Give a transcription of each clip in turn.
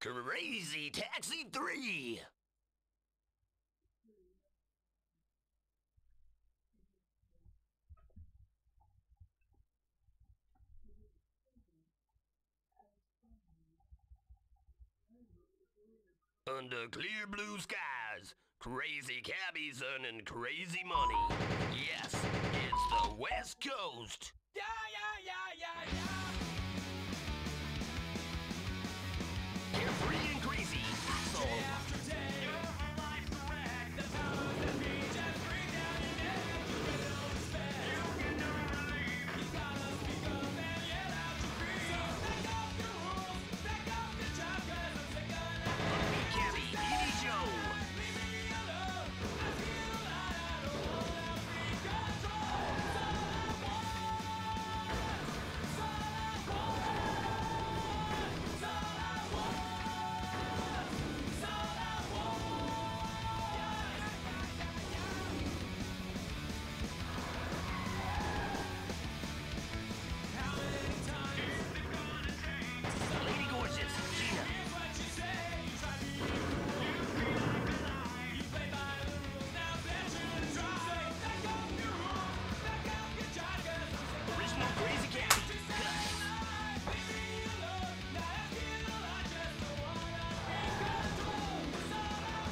Crazy Taxi 3! Under clear blue skies, crazy cabbies earning crazy money. Yes, it's the West Coast. Yeah, yeah, yeah, yeah, yeah. Carefree and crazy. Axel. Day after day, your life's a wreck. The powers that be just bring down your neck. You really don't respect. You get no relief. You gotta speak up and yell out your creed. So back up your rules, back up your job, 'cause I'm sick of that. Cabby, Edie Joe. Leave me alone. I feel like I don't wanna be controlled. It's all I want. It's all I want. It's all I want. It's all I want. How many times is it gonna take? Lady Gorgeous, Gina. Here's what you say. You try to be cool. You feel like a lie. You play by the rules. Now bet you try. Back up your rules. Back up your job, 'cause I'm sick of Original Crazy Cabby. Leave me alone. Now I feel I just don't wanna be controlled. It's all I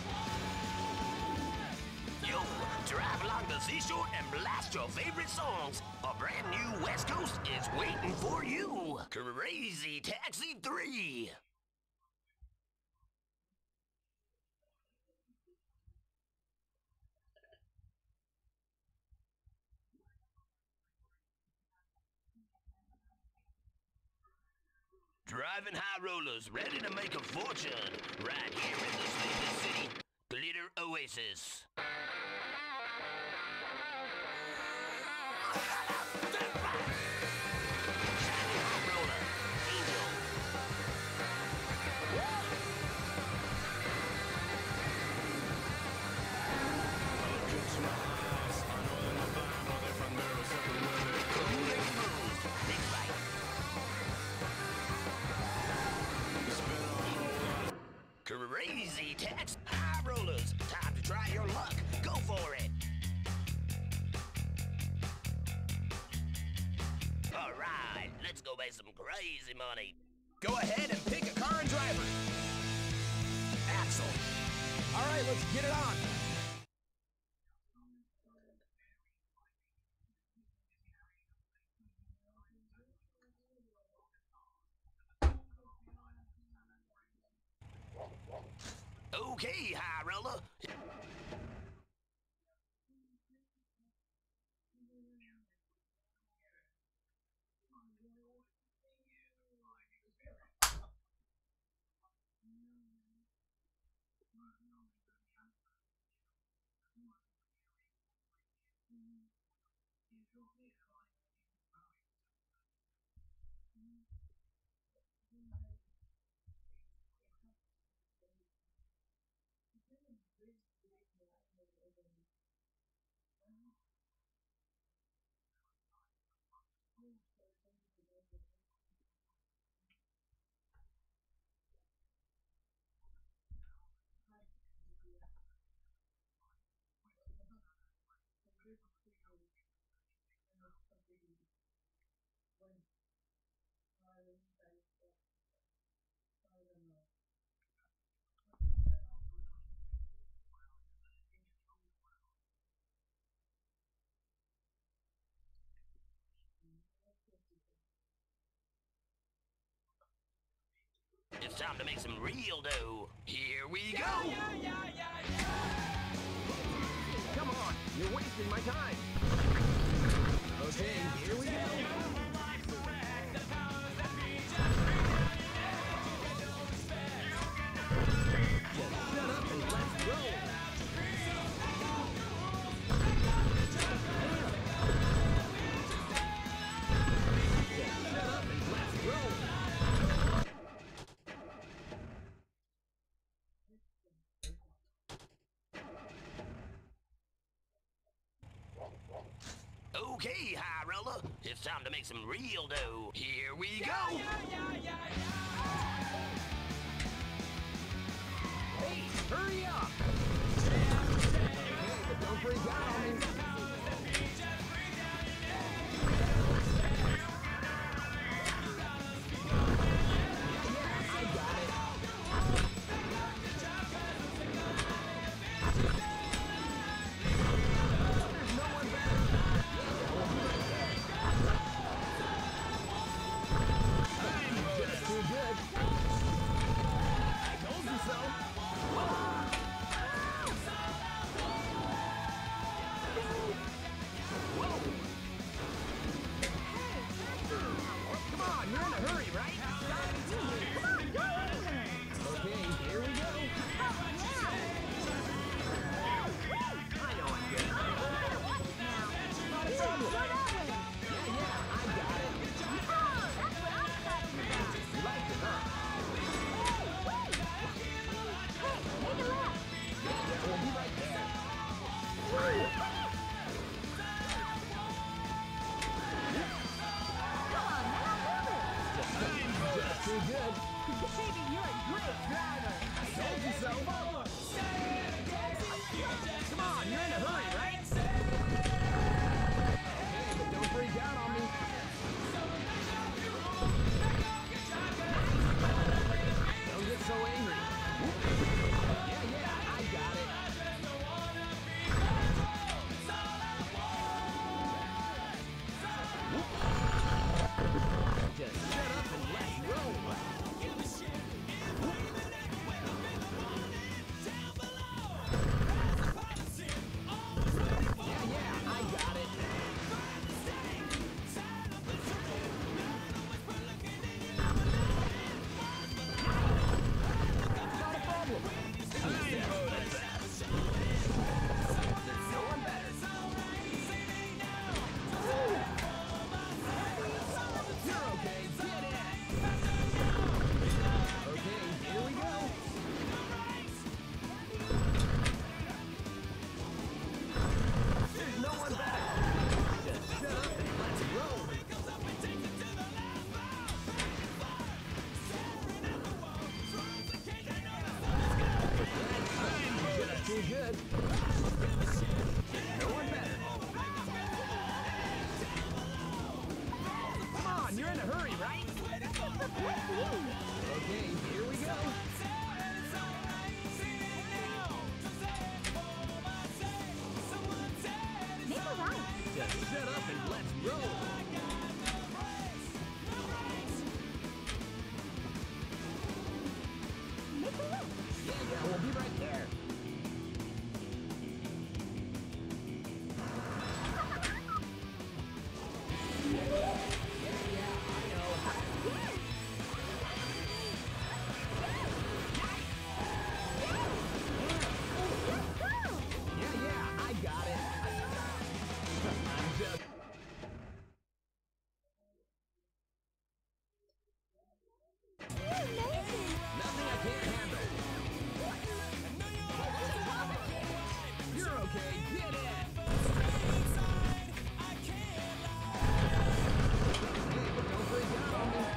want. Yo, drive along the seashore and blast your favorite songs. A brand new West Coast is waiting for you. Crazy Taxi 3. Driving high rollers, ready to make a fortune. Right here in the Sleepless City, Glitter Oasis. Shiny high roller, Angel. Cool and smooth, Big Bite. Crazy Tax High Rollers. Time to try your luck. Go for it. All right, let's go make some crazy money. Go ahead and pick a car and driver. Axel. All right, let's get it on. Okay, High Roller. It's time to make some real dough. Here we go. Come on, you're wasting my time. Okay, here we go. Shut up and let's roll. Shut up and let's roll. Okay, High Roller, it's time to make some real dough. Here we go. Hurry up! Okay, but don't freak out on me. Yeah, I got it. There's no one better. Yeah, we'll be right there. Just too good. I told you so. Whoa. Come on, you're in a hurry, right? Okay, here we go. I know I'm good. Not a problem. Yeah, I got it. You liked it, huh? Yeah, we'll be right there. Just too good. Baby, you're a great driver. I told you so. Come on, you're in a hurry, right? Okay, but don't freak out on me. Don't get so angry. Yeah, I got it. Just shut up and let's roll. Yeah, I got it. Not a problem. There's no one better. You're okay. Get in. Okay, here we go. There's no one better. Just shut up and let's roll. Just too good. No one better. Come on, you're in a hurry, right? Okay, here we go. Make a right. Just shut up and let's roll. Make a left. Yeah, we'll be right there. Yeah, I got it. I'm just... Nothing I can't handle. You're okay. Get in. Hey, but don't freak out on me.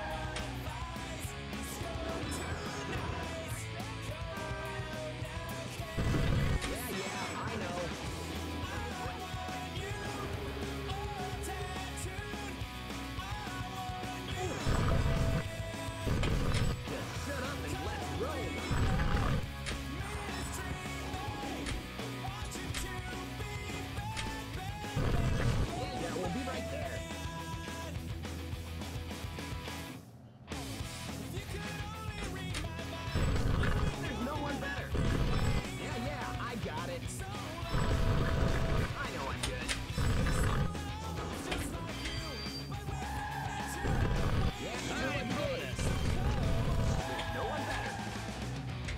Yeah, I know. Just shut up and let's roll. Yeah, we'll be right there. There's no one better. Yeah, I got it. I know I'm good. Yeah, you know what it is. There's no one better.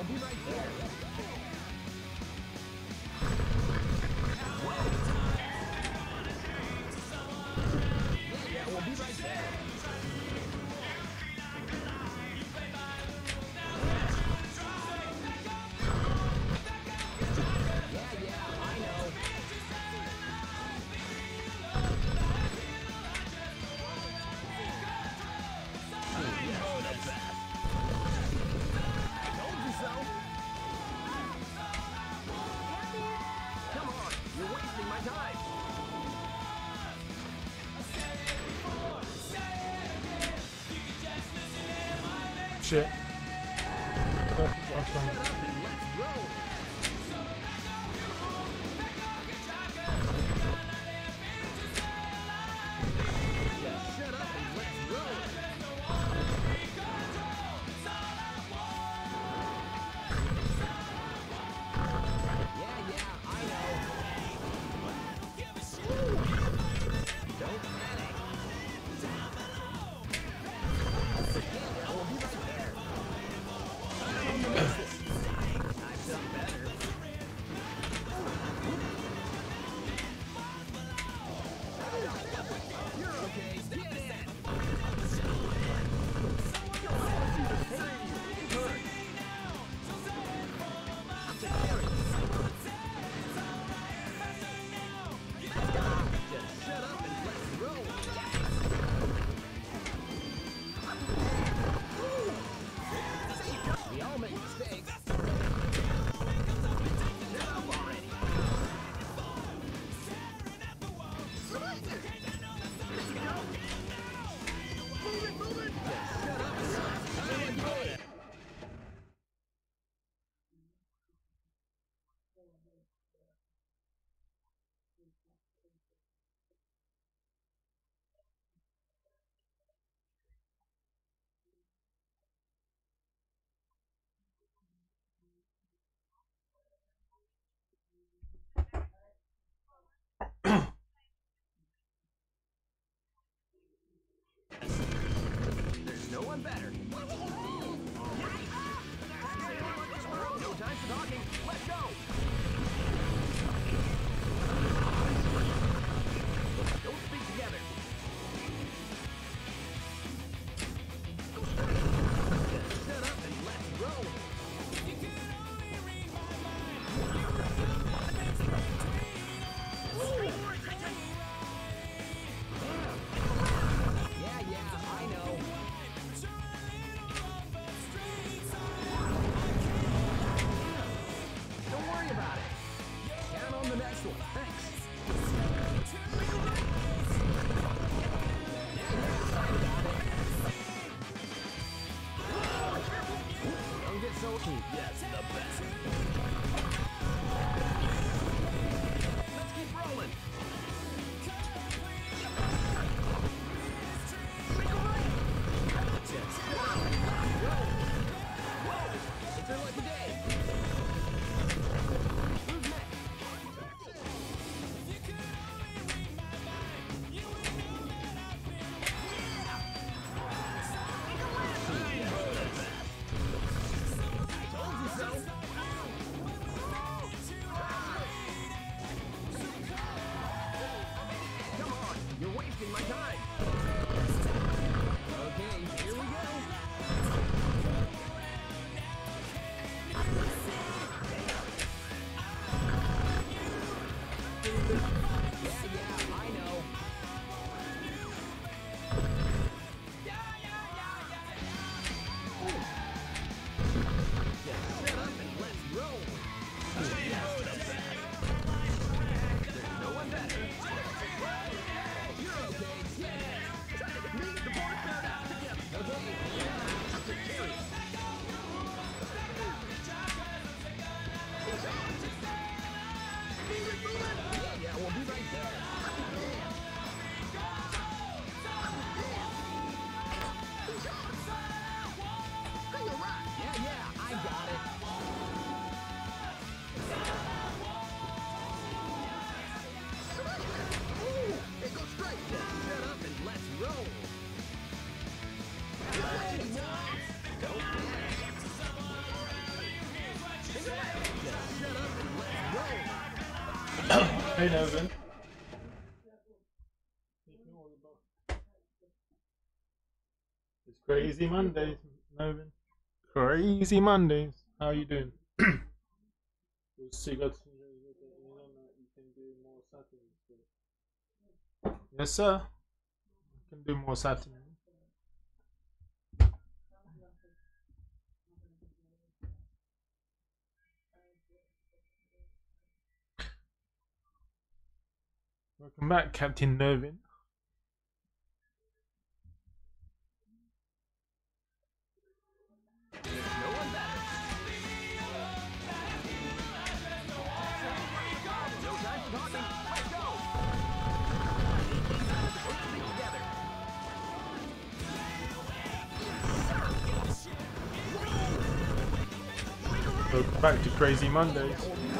be right there. Yeah, we'll be right there. Yeah, I know. You're the best. I told you so. Come on, you're wasting my time. Shit. Oh, that's fine. Let's roll. Just shut up and let's roll. Yeah, I know. Don't panic. Yeah, we'll be right there. I've done better. Hey, Novin. It's Crazy Mondays, Novin. Crazy Mondays. How are you doing? We'll see. You can do more Saturdays. Yes, sir. You can do more Saturdays. Welcome back, Captain Nervin. Welcome back to Crazy Mondays.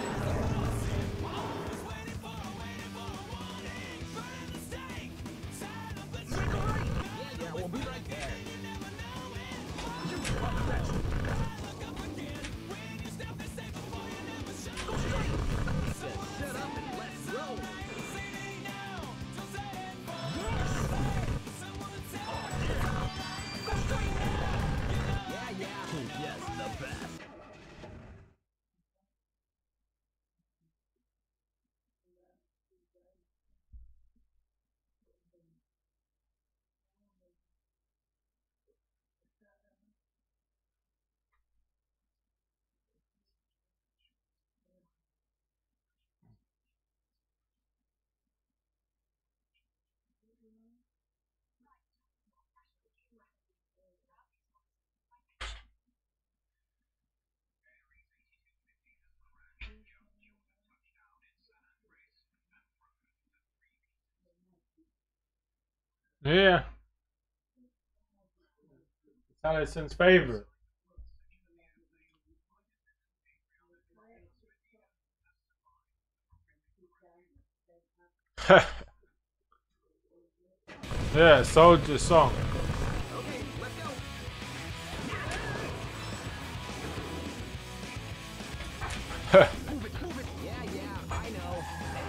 Yeah. It's Alison's favorite. Yeah, Soldier Song. Okay, let's go. Move it, move it. Yeah, yeah, I know.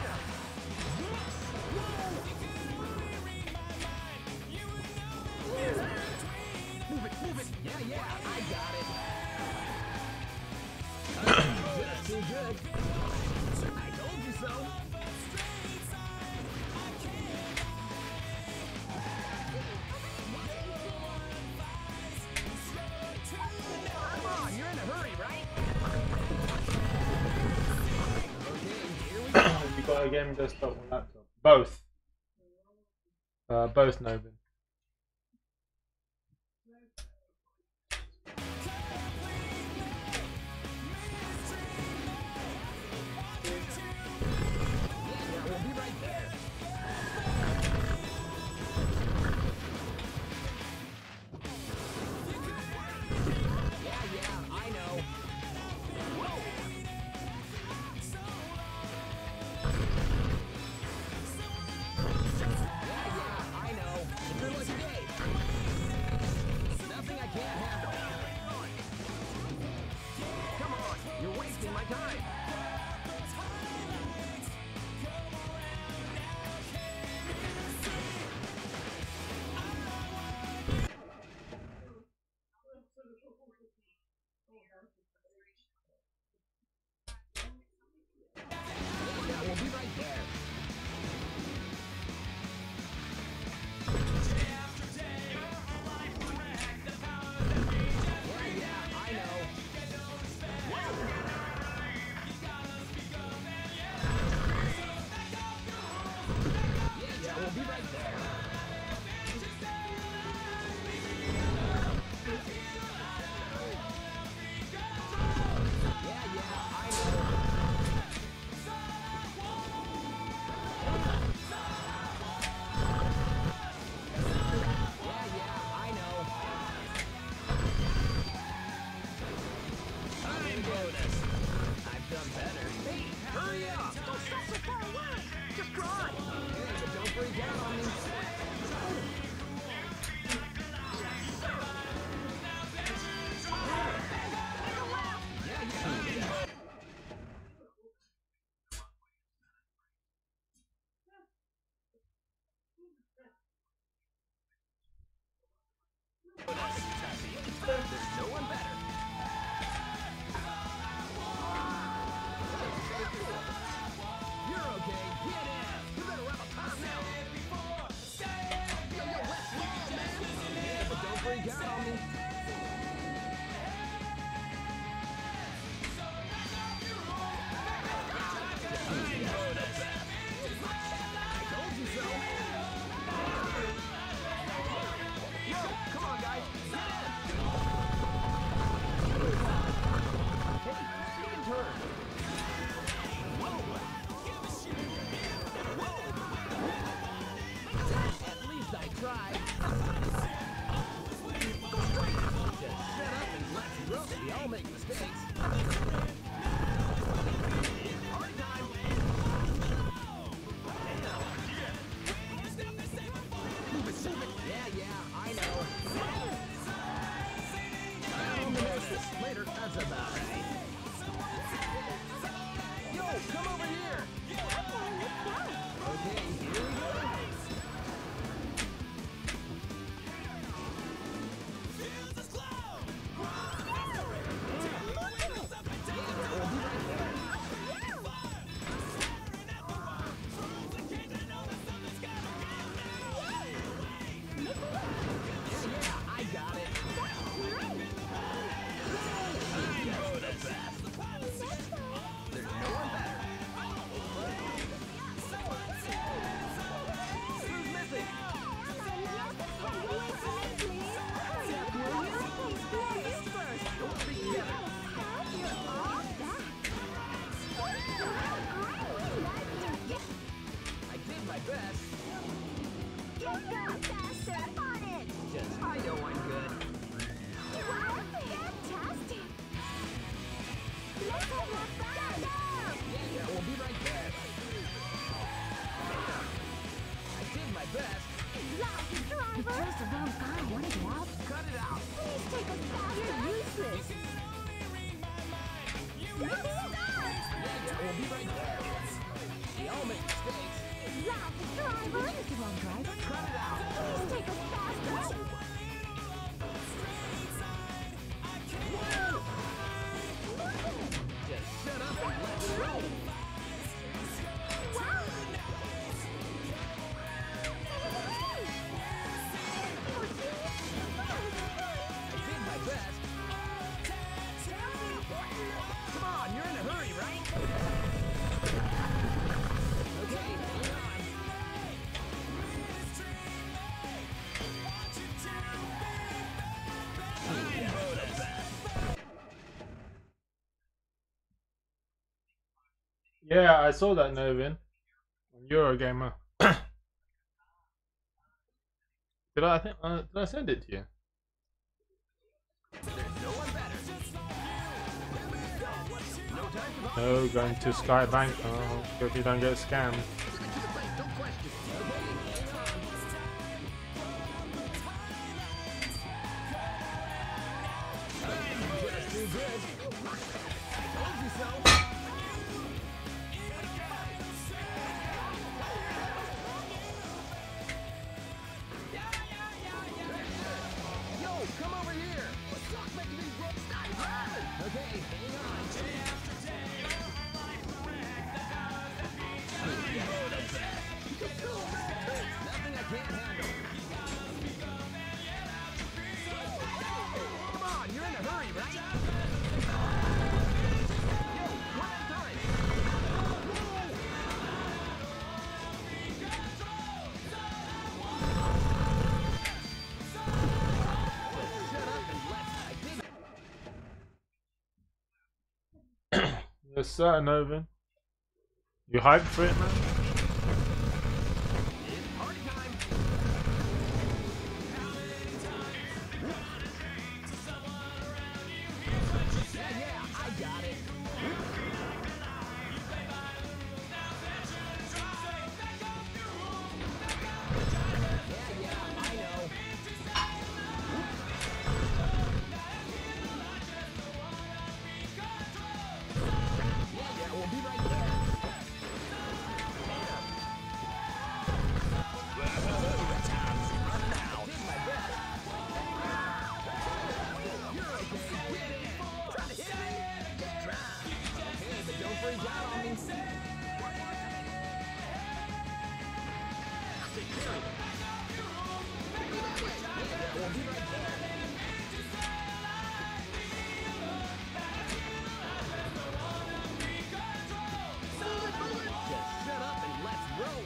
Move it, move it. Yeah, yeah, I got it. That's too good. I told you so. Come on, you're in a hurry, right? Okay, here we go. You got a game desktop or laptop? Both. Both, Novin. Yeah, we'll be right there. Yeah, yeah, I know. Whoa. Yeah, yeah, I know. It's your lucky day. Nothing I can't handle. Come on, you're wasting my time. Yeah, we'll be right there. Yeah, yeah, I know. Yeah, we'll be right there. I did my best. You chose the wrong car. Want to get out? Cut it out. Please take us back. You're useless. Yeah, we'll be right there. We all make mistakes. Driver. Where's the wrong driver? Cut it out. Please take us faster. Just shut up and let's roll. Wow. I did my best. Come on, you're in a hurry, right? Okay, hang on. Yeah, I saw that, Novin, on Eurogamer. Did I send it to you? There's no one better. No time to No, going to Skybank. Oh, hope you don't get scammed. don't question. Okay, hang on. Just too good. Told you so. Yo, come over here. Stop making me run. Stop running. Okay, hang on. Nothing I can't handle. Come on, you're in a hurry, right? Yo, one at a time. Shut up and let's. I did. Yes, sir, Novin. You hyped for it, man? It's party time. Yeah, I got it. Yeah, I know. Yeah, we'll be right there. Did my best. You're okay. Get in. Try to hit me. Try. Okay, but don't freak out on me. I'll take care of it. Yeah, we'll be right there. Just shut up and let's roll.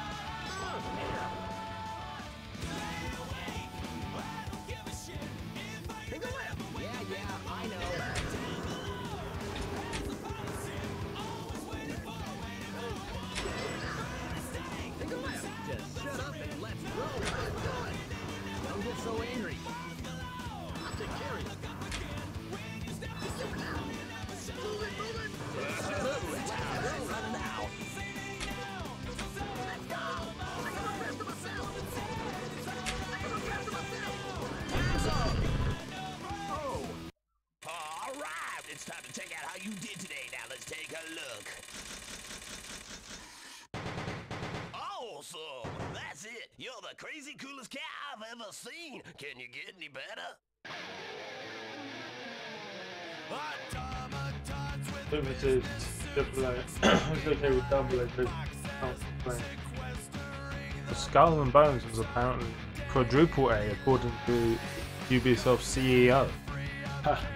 Take a left. Yeah, I know. Take a left. Just shut up and let's roll. Don't get so angry. I'll take care of you. We're running out. Let's go. I got a rest of myself. Time's up. Oh. All right, it's time to check out how you did today. Now let's take a look. Awesome! That's it. You're the crazy coolest cat I've ever seen. Can you get any better? If it is triple A, it's okay with double A because can't complain. The Skull and Bones was apparently quadruple A according to Ubisoft's CEO. Ha.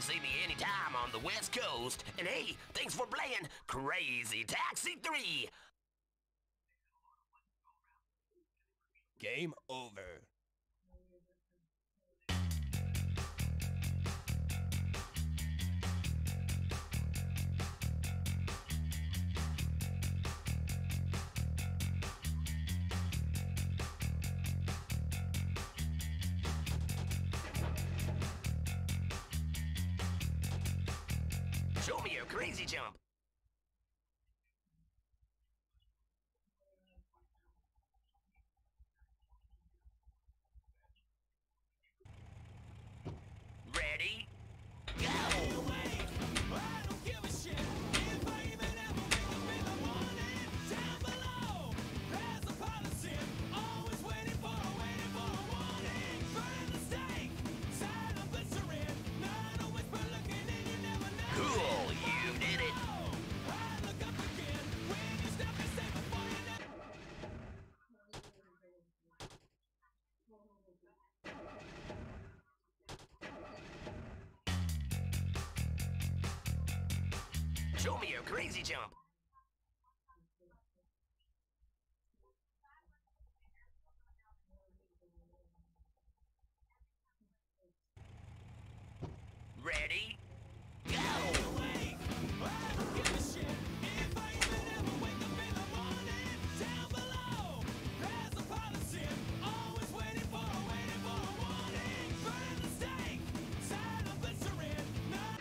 see me anytime on the West Coast. And hey, thanks for playing Crazy Taxi 3. Game over. Show me your crazy jump. Ready? Go! I don't give a shit if I even ever wake up in the morning. Down below, there's a policy. Always waiting for a warning. Burning the stake, silent glycerin. Not a whisper looking in, you never know. Cool, you did it. I look up again when you stop and say before you know. Show me your crazy jump. Ready? Go! I don't give a shit if I even ever wake up in the morning. Down below, there's a policy. Always waiting for a warning. Burning the stake, silent glycerin. Not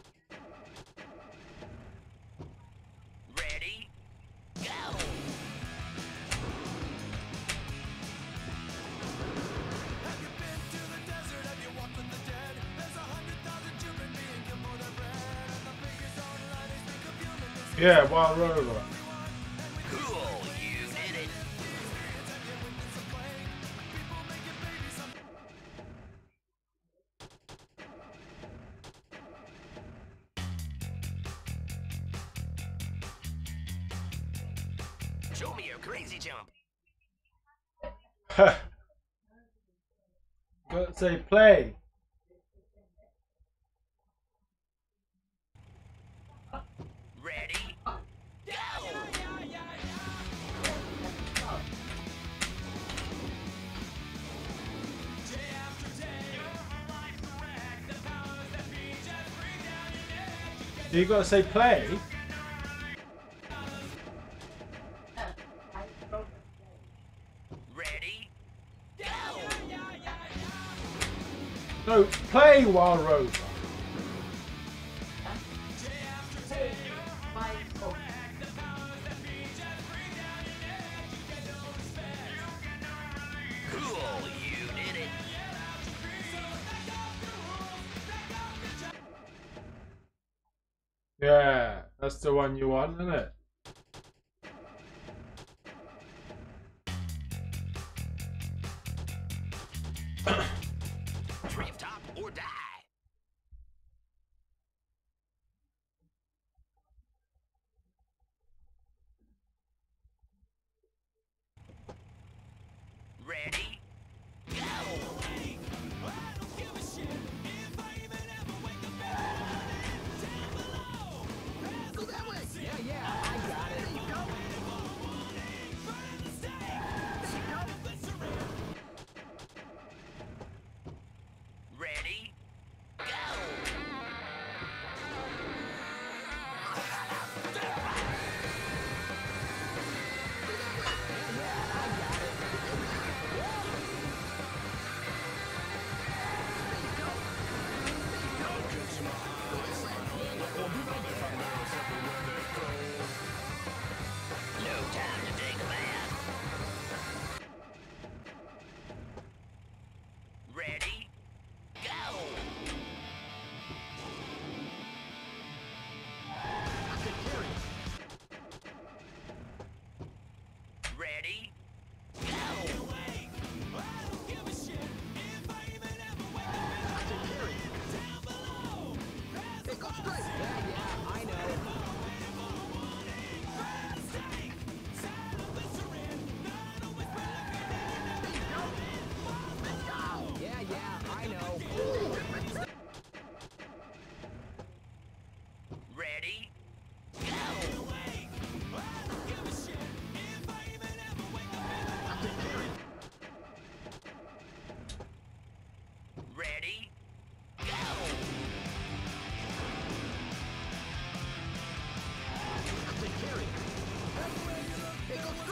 Ready? Go! Have you been to the desert? Have you walked with the dead? There's 100,000 children being killed for their bread. And the biggest online is think of human disease. Yeah, Wild Rover. Cool, you did it. People making babies some. Show me your crazy jump. Gotta say play. Ready? Go! Day after day, your life's a wreck. The powers that be just bring down your neck. You gotta say play. Ready? Go! No, play Wild Rover. Day after day, your life's a wreck. The powers that be just bring down your neck. You get no respect. Cool, you did it. Yeah, that's the one you want, isn't it? Drift top or die. Ready? Go! I don't give a shit if I even ever wake up in the morning. Down below, there's a policy. Yeah, I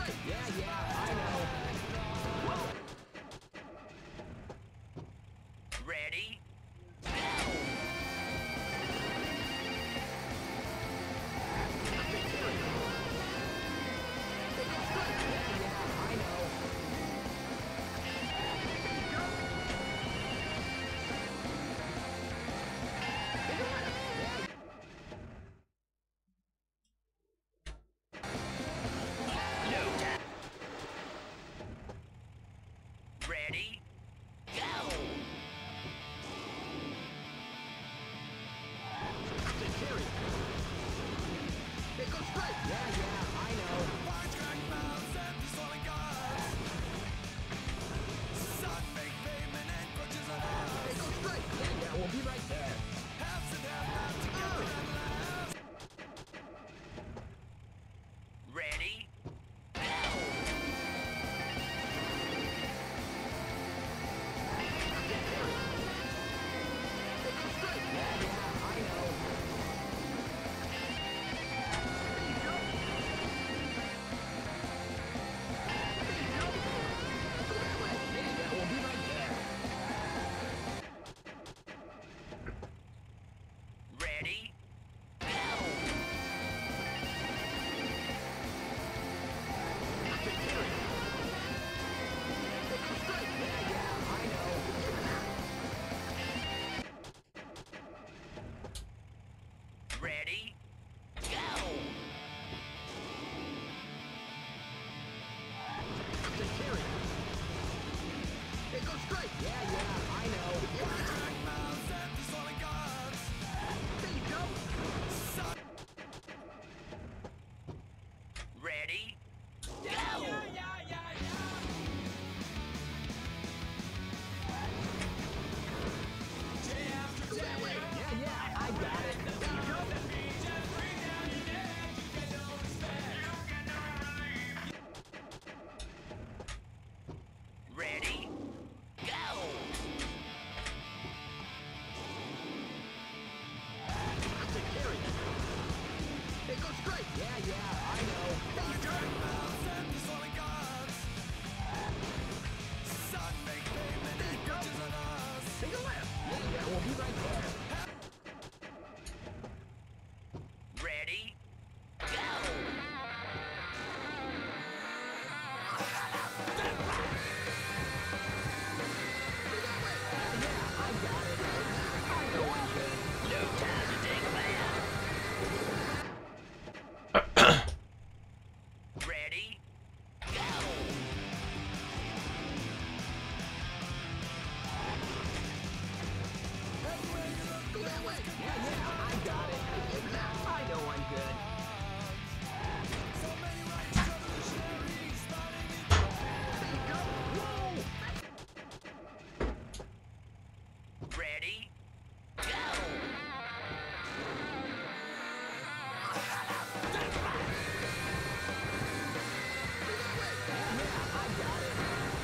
straight. Yeah, I know. Ready? I know. Ready? Go! It goes straight. Yeah, I know. It goes straight. Yeah, we'll be right there. Ready? I know. Yeah, we'll be right there. Ready? I know. Ready? Go! It goes straight. Yeah, I know. There you go. Ready? Go! Yeah, I got it. There you go. Ready? Go! It goes straight. Yeah, I know. There you go. There you go. Take a left. Yeah, we'll be right there. Ready? Go! I got it. I know I'm good. No time to take a bath. Ready? Go! Go that way. Yeah, I got it. I know I'm good. There you go. Whoa. Ready? Go! I got it.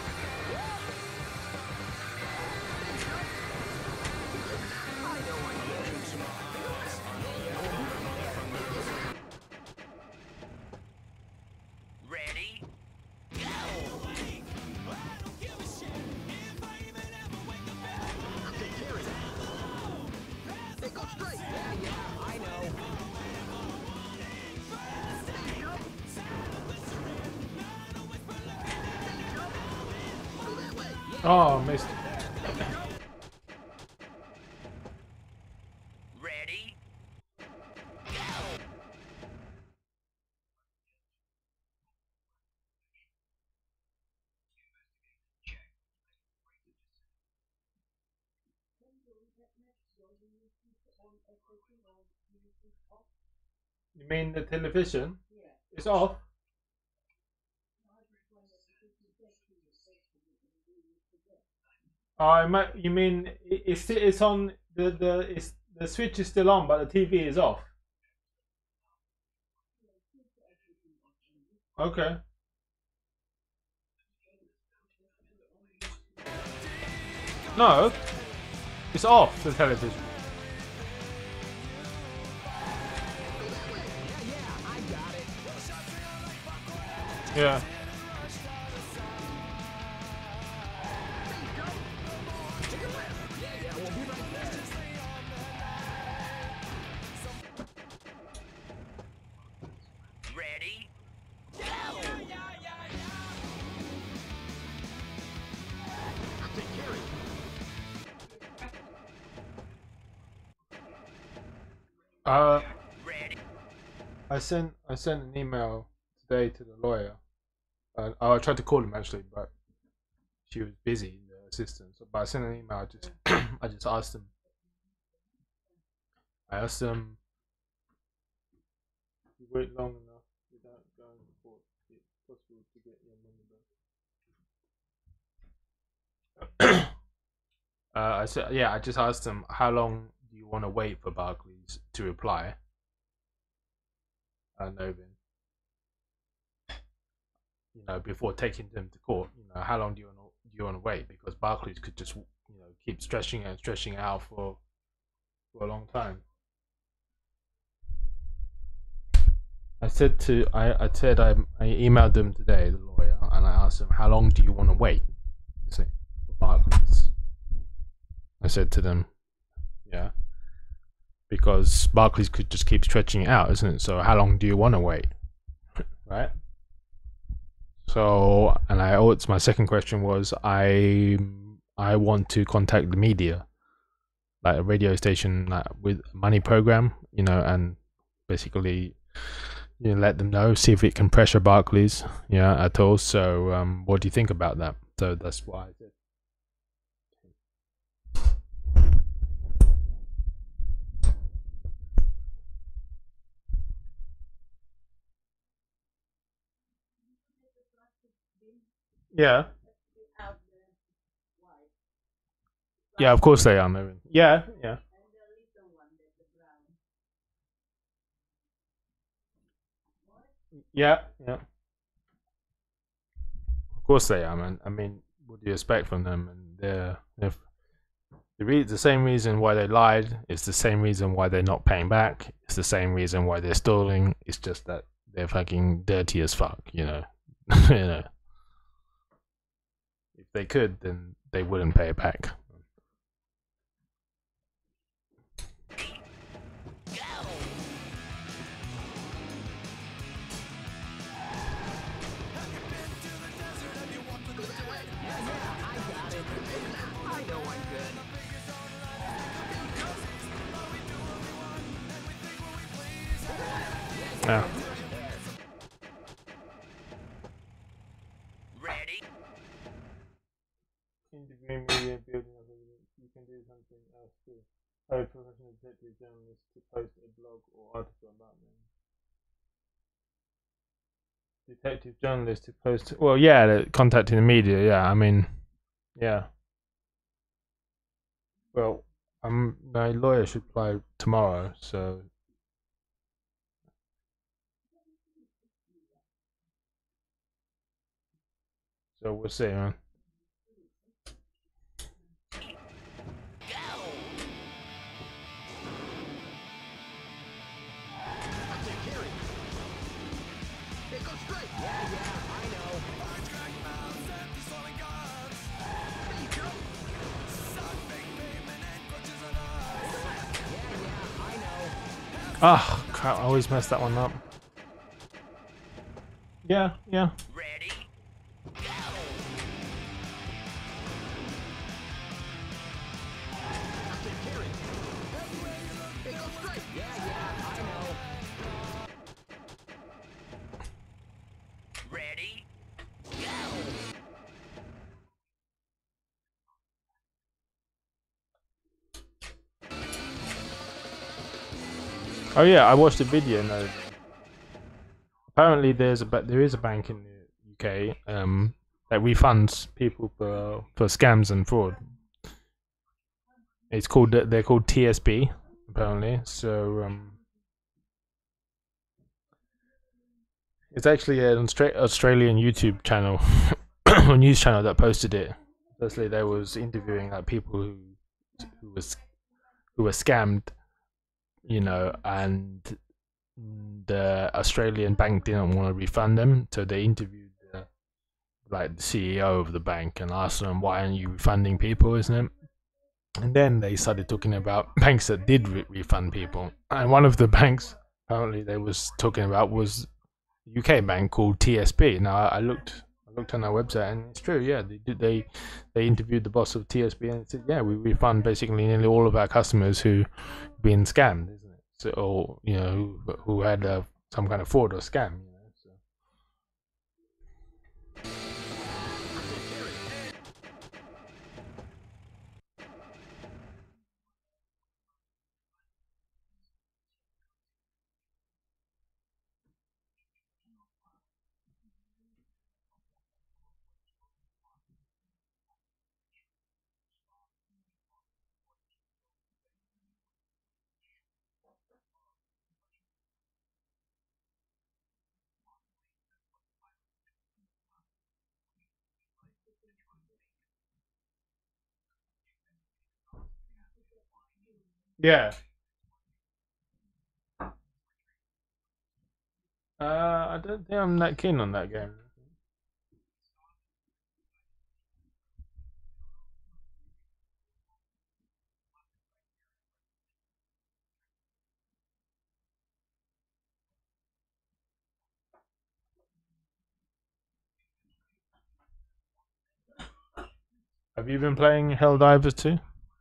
I know I'm good. Ready? Go! It goes straight. Yeah, I know. There you go. Go that way. Oh, missed. Ready? Go! You mean the television? It's off. You mean it's on the switch is still on, but the TV is off. Okay. No, it's off the television. Yeah, I got it. Yeah. Ready? Ready? I sent an email today to the lawyer. I tried to call him actually, but she was busy, the assistant. So, but I sent an email. I just I just asked him. I asked him. If you wait long enough without going to court, it's possible to get your money back. I said, yeah. I just asked him, how long do you want to wait for Barclays to reply? Novin. You know, before taking them to court, you know, how long do you want to wait? Because Barclays could just, you know, keep stretching it and stretching it out for a long time. I said I emailed them today, the lawyer, and I asked them, how long do you want to wait? For Barclays. I said to them, yeah, because Barclays could just keep stretching it out, isn't it? So how long do you want to wait, right? So, and it's my second question was, I want to contact the media, like a radio station, like, with a money program, you know, and basically, you know, let them know, see if it can pressure Barclays, yeah, at all. So, what do you think about that? So that's why I did. Yeah. Yeah, of course they are, Marvin. Yeah, yeah. Yeah, yeah. Of course they are, man. I mean, what do you expect from them? And the same reason why they lied. It's the same reason why they're not paying back. It's the same reason why they're stalling. It's just that they're fucking dirty as fuck, you know. You know. If they could, then they wouldn't pay it back. Yeah. Ready? Interviewing media, building up evidence, you can do something else too. Hire professional detective journalists to post a blog or article about them. Detective journalists to post. Well, yeah, contacting the media. Yeah, I mean, yeah. Well, my lawyer should apply tomorrow, so. So we'll see, man. Ah, crap, I always mess that one up. Yeah, yeah. Ready? Ready? Oh yeah, I watched a video. No, apparently there is a bank in the UK that refunds people for scams and fraud. It's called they're called TSB apparently. So it's actually an Australian YouTube channel or news channel that posted it. Firstly, they was interviewing like people who were scammed, you know, and the Australian bank didn't want to refund them, so they interviewed like the CEO of the bank and asked them, "Why aren't you refunding people?" Isn't it? And then they started talking about banks that did refund people, and one of the banks apparently they was talking about was a UK bank called TSB. Now I looked on their website and it's true. Yeah, they did. They interviewed the boss of TSB and said, "Yeah, we refund basically nearly all of our customers who been scammed, isn't it? So, or you know, who had some kind of fraud or scam." You know, so. Yeah. I don't think I'm that keen on that game. Have you been playing Helldivers 2?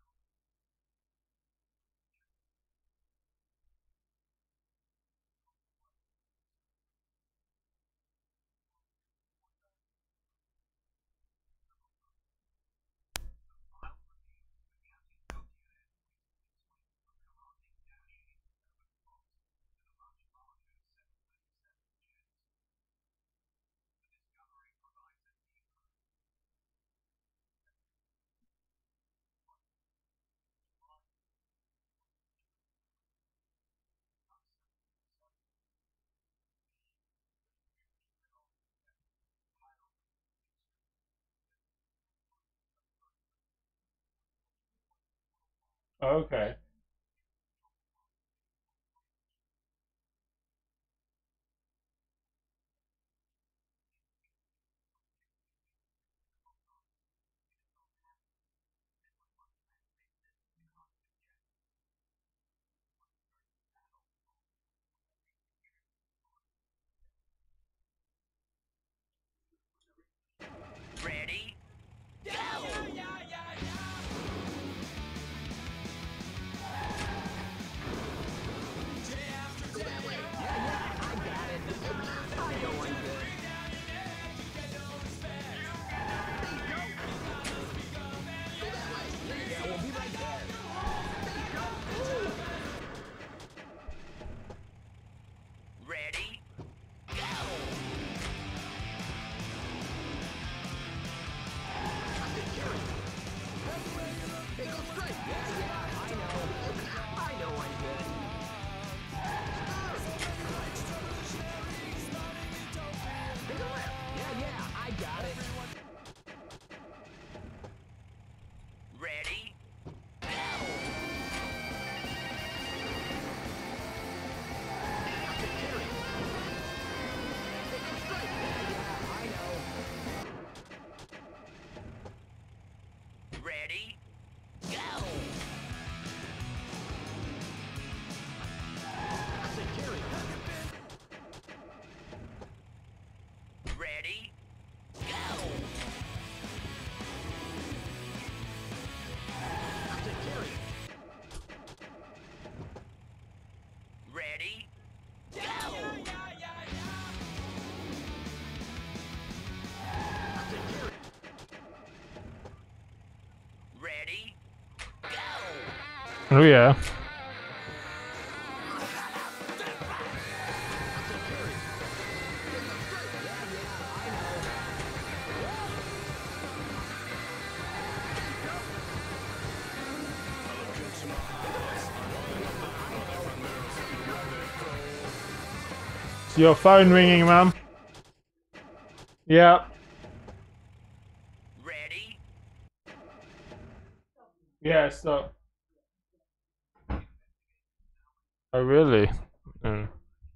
Okay. Ready? Ready? Ready? Ready? Go! Ready? Go! Ready? Go! Ready? Go! Oh yeah. Is your phone ringing, ma'am? Yeah. Ready? Yeah, stop. Oh really?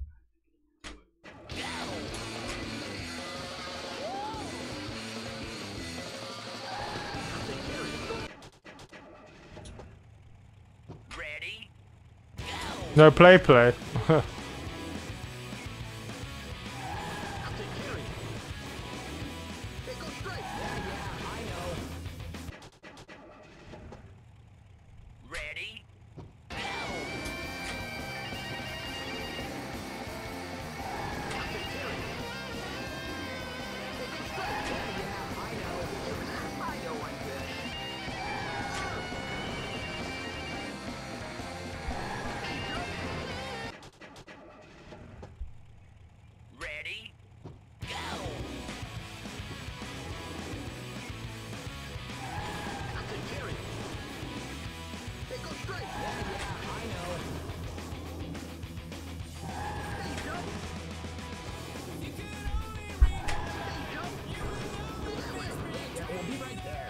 No play. I'll take care of you. Hey, go straight. Yeah, I know. Ready? I'll take care of you. Hey, go straight. Yeah, I know. I know I'm good. Ready? Go! I'll take care of you. Hey, go straight. Yeah, I know. There you go. There you go. Go that way. Yeah, we'll be right there.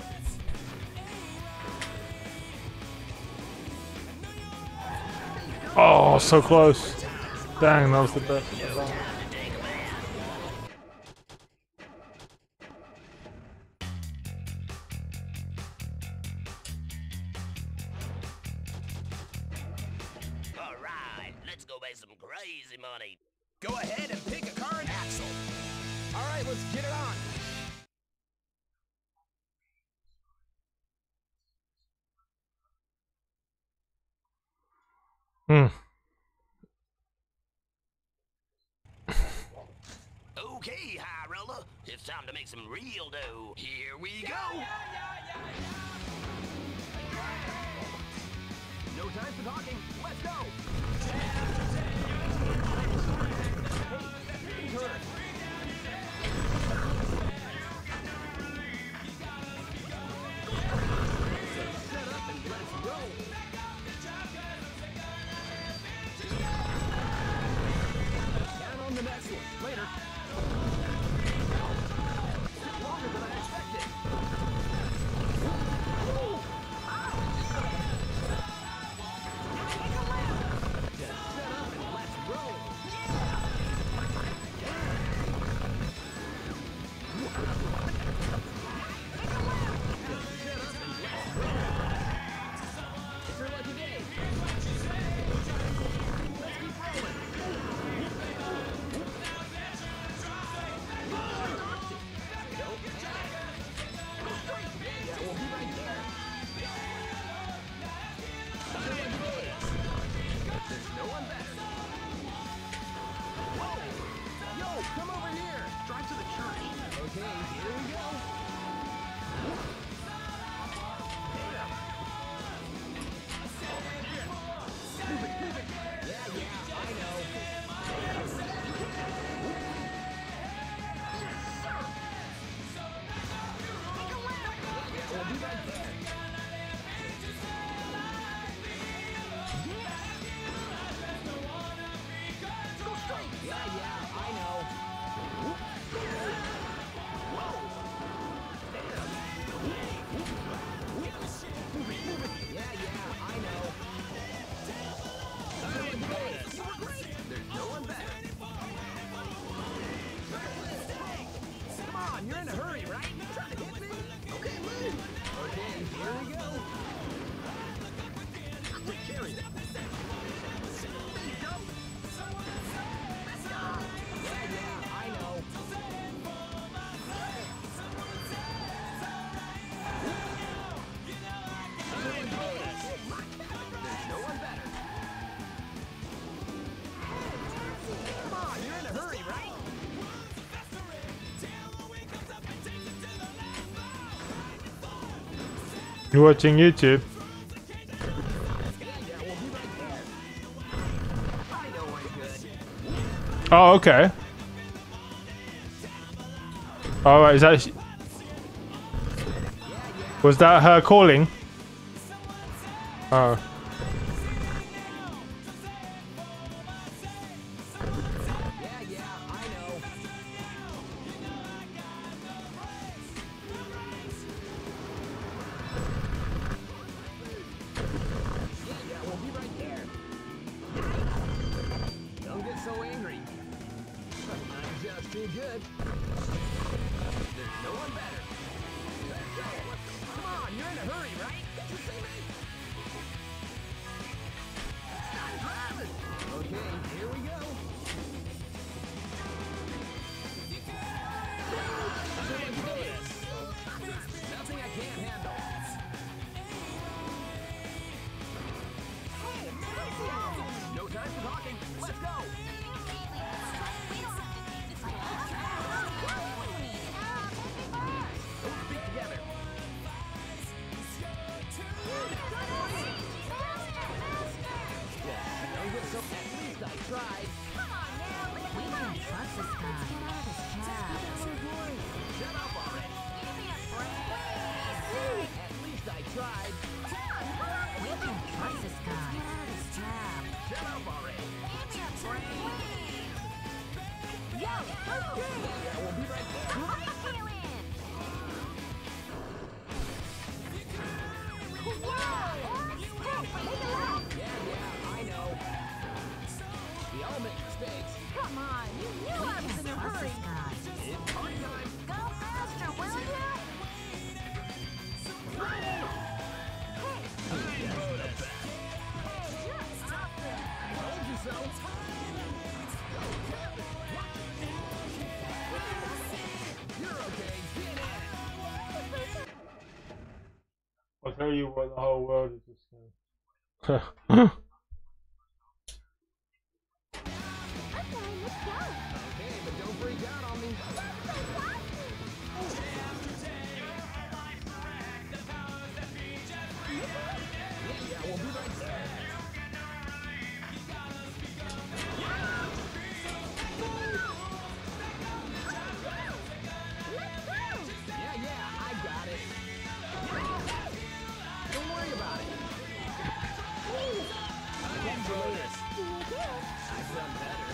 There you go. Oh, so close. Dang, that was the best. Alright, let's go make some crazy money. Go ahead and pick a car and Axel. All right, let's get it on. Hmm. Okay, High Roller, it's time to make some real dough. Here we go! No time for talking. Let's go. Hey, turn. Shut up and let's roll. Count on the next one. Later. Took longer than I expected. Woo! Shut up and let's roll. Shut up and let's roll. It's your lucky day. Let's keep rolling. Yeah, we'll be right there. It's your lucky day. There's no one better. Whoa! Yo, come over here. Drive to the church. Okay, here we go. Damn. Move it. Yeah, I know. Yes, sir. Take a lap. Yeah, we'll be right there. Go straight. Yeah, I know. Whoa. Damn. Move it. Yeah, I know. You were great. There's no one better. Come on, you're in a hurry, right? Trying to hit me? Okay, move. Okay, here we go. I'll take care of you. There you go. Let's go. Yeah, I know. There's no one better. Come on, you're in a hurry, right? You watching YouTube? Yeah, we'll be right there. I know I'm good. Oh, okay. Alright, is that... Was that her calling? Oh. Yeah, I know. Yeah, we'll be right there. Don't get so angry. I'm just too good. There's no one better. Let's go. Come on, you're in a hurry, right? Did you see me? Stop Okay, here we go. Nothing I can't handle. No time for talking. Let's go. Don't speak together. Don't get so. At least I tried. We can trust this guy. Get out of his cab. Shut up already. At least I tried. We can trust this guy. Get out of his cab. Shut up already. Yo, okay. Yeah, we'll be right there. Yeah, I know. We all make mistakes. Come on, you knew I was in a hurry. It's party time. Go faster, will you? Told you so. You're okay. Get in. I'll tell you what, the whole world is just going. Okay, but don't freak out on me. Yeah, we'll be right there. Yeah, I got it. Don't worry about it. Again, Julius. I've done better.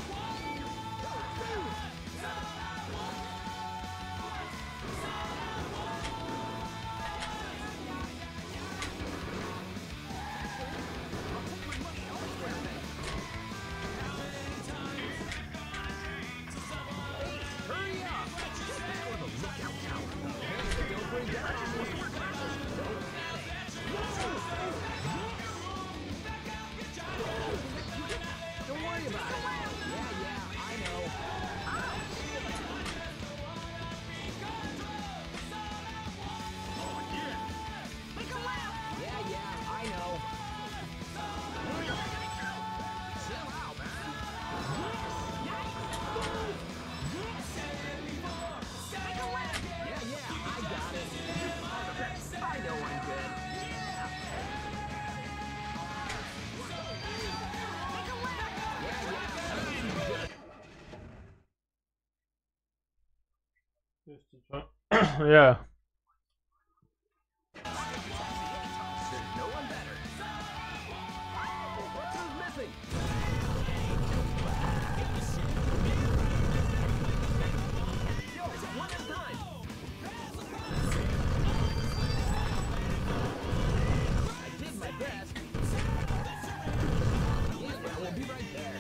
Hurry up! That was a lookout tower. Hey, but don't freak out on me. Don't panic. Don't worry about it. Yeah, I know. Yeah, I know. Chill out, man. Yeah, I got it. I know I'm good. Just to try. Yeah. There's no one better. Who's missing? Yo, one at a time. I did my best. Yeah, we'll be right there.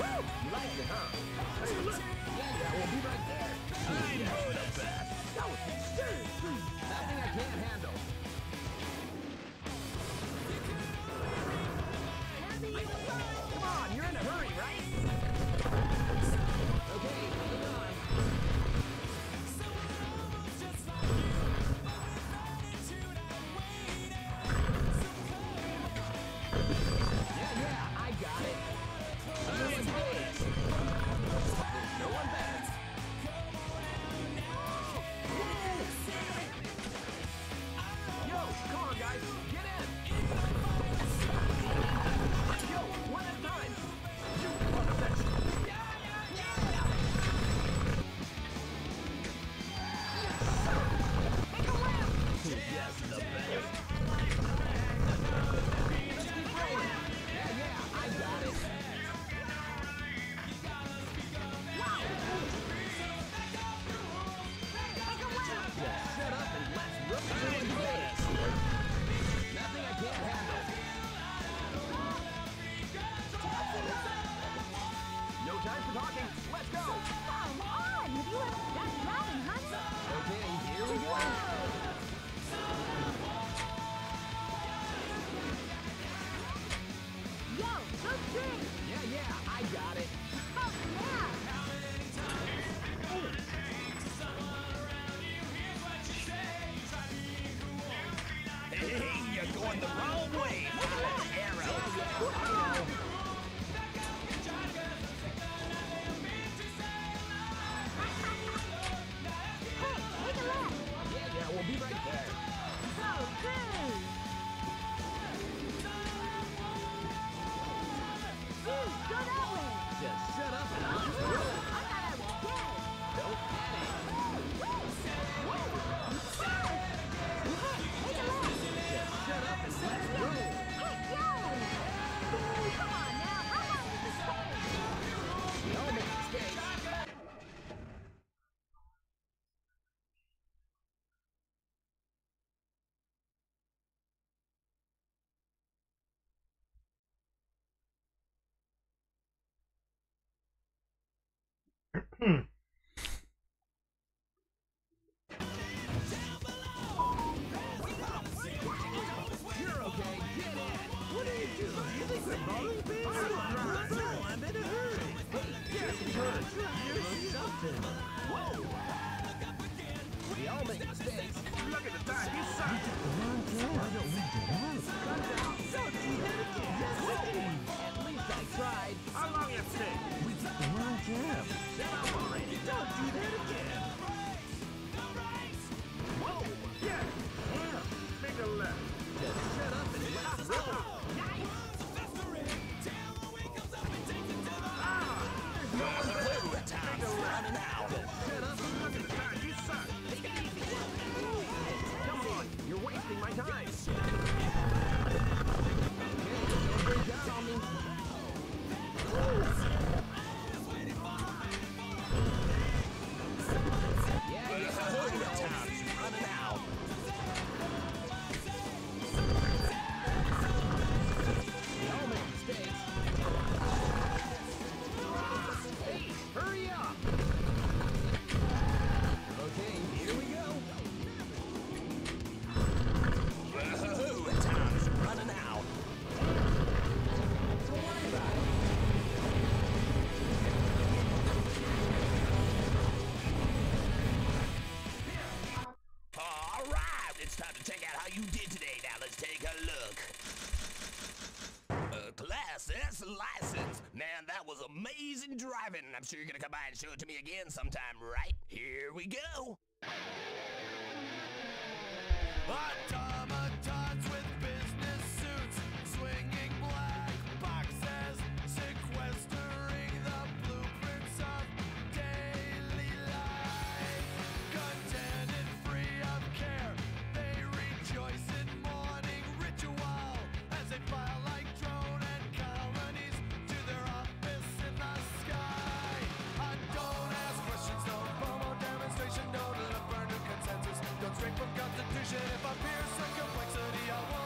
You like it, huh? Hey, look. Yeah, we'll be right there. I know the best. That was serious. Nothing I can't handle. Come on, you're in a hurry, right? Okay, hang on. Yeah, I got it. There's no one better. Yo, come on, guys, get in. Yo, one at a time. You want the best. Make a left. Yes, the best. Let's keep rolling. Yeah, I got it. Make a left. Just shut up and let's roll. Nothing I can't handle. No time for talking. Let's go. Come on. Have you ever done driving, Hunter? Okay, here we go. Yo, good thing. Yeah, I got it. Oh, yeah. Hey, you're going the wrong way. Arrow. Hey, make a left. Yeah, we'll be right there. Go, cruise. Ooh, go that way. Just shut up and let's I roll. thought I was dead. Don't panic. Make a left. Just shut up and let's roll. Hey, yo. Come on now. How long does this take? We all make mistakes. You're okay. Get in. What are you doing? You think we're bothering people? No, I'm in a hurry. Hey, get some turns. Here's something. Whoa. We all make mistakes. Look at the time. You suck. Don't do that again. At least I tried. How long you take? We took the wrong cab. Shut up already. Don't do that again. Whoa. Yeah. Make a left. Just shut up and let's roll. No clue at times. Running out. Just shut up. Look at the time. You suck. Take it easy. Come on. You're wasting my time. Okay, don't break down on me. Yeah, Time's running out. we all make mistakes. Hey, hurry up. Okay, here we go. Whoa, time's running out. Don't worry about it. All right, it's time to check out how you did today. Now let's take a look. Class S license. Man, that was amazing driving. I'm sure you're gonna come by and show it to me again sometime, right? Here we go. Automatons with business suits, swinging black boxes, sequestering the blueprints of daily life. Contented, free of care, they rejoice in morning ritual as they file like drone and colonies to their office in the sky. I don't ask questions, no FOMO demonstration, don't look for new consensus. Don't stray from Constitution if I pierce some complexity. I want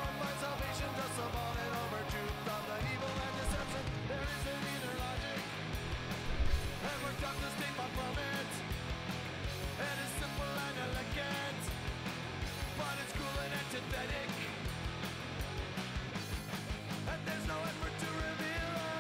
doctors take my from it. And it's simple and elegant, but it's cruel and antithetic. And there's no effort to reveal it.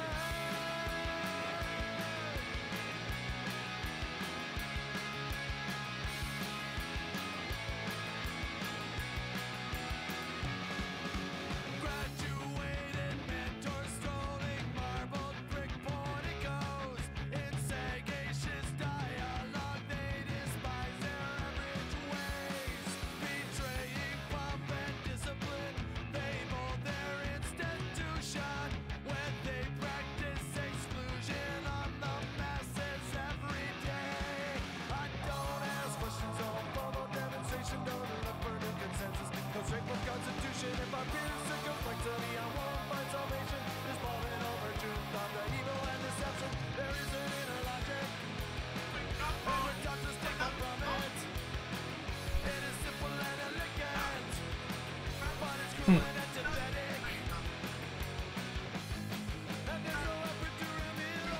Graduated mentor strolling marbled brick porticos. In sagacious dialogue they despise their average ways. Betraying pomp and discipline, they mold their institution. When they practice exclusion on the masses every day. I don't ask questions, don't follow demonstration, don't look for new consensus. Go straight for constitution. If I pierce the complexity, I won't find salvation. There's falling over truth on the evil and deception. There is an inner logic, and the doctors take up from it. It is simple and elegant, but it's cruel and antithetic. And there's no effort to reveal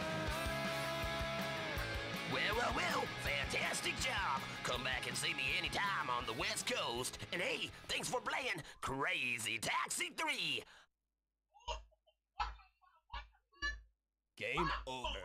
it. Well, fantastic job. Come back and see me anytime on the West Coast. And hey, thanks for playing Crazy Taxi 3. Game over.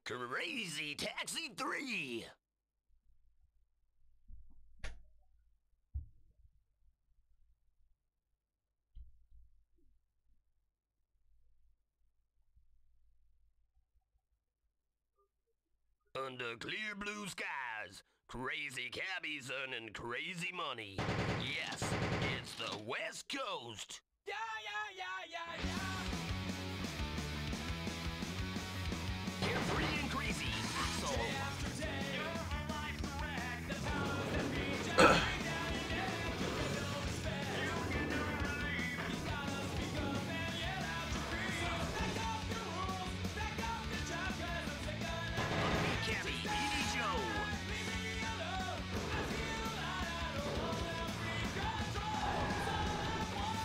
Crazy Taxi 3. Under clear blue skies, crazy cabbies earning crazy money. Yes, it's the West Coast. Yeah, yeah, yeah, yeah, yeah. Carefree and crazy. Axel. Day after day, your life's a wreck. The powers that be just bring down your neck. No respect. You cannot believe. You gotta speak up and yell out your creed. So back up your rules, back up your job, 'cause I'm sick of it. Cabby, Edie Joe. Leave me alone. I feel like I don't wanna be controlled. So I want,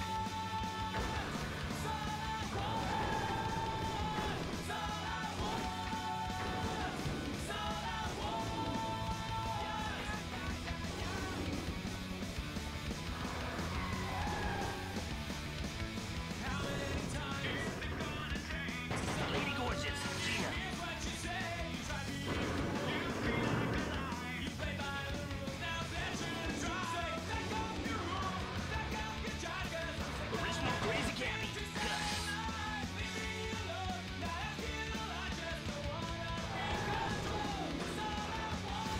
so I want, so I want, so I want. How many times is it gonna take? Lady Gorgeous, Gina. Here's what you say. You try to you play by the rules. Now that you try. Say, back up your rules, back up your job, 'cause I'm sick of Original Crazy Cabby, Gus. leave me alone. Now I feel I just don't wanna be controlled. So I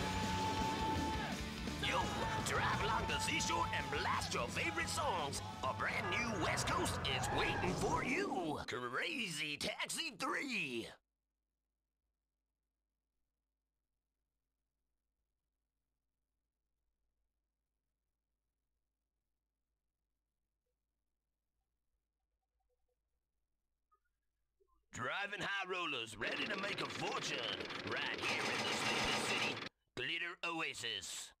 want. Yo, drive along the seashore and blast your favorite songs. A brand new West Coast is waiting for you. Crazy Taxi 3. Driving high rollers, ready to make a fortune. Right here in the Sleepy City, Glitter Oasis.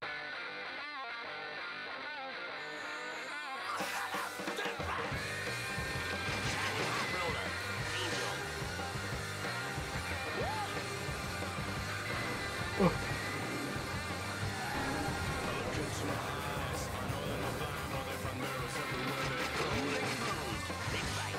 Shining high roller, Angel. Cool exposed, big fight.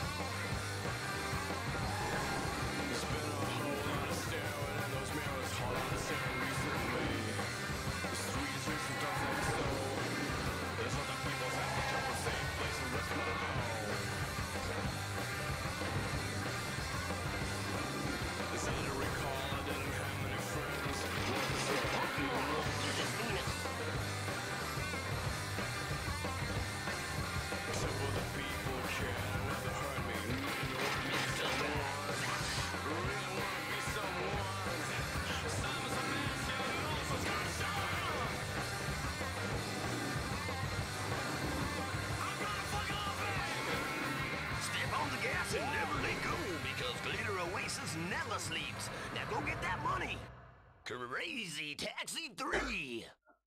Step on the gas and never let go, because Glitter Oasis never sleeps. Now go get that money. Crazy Taxi 3.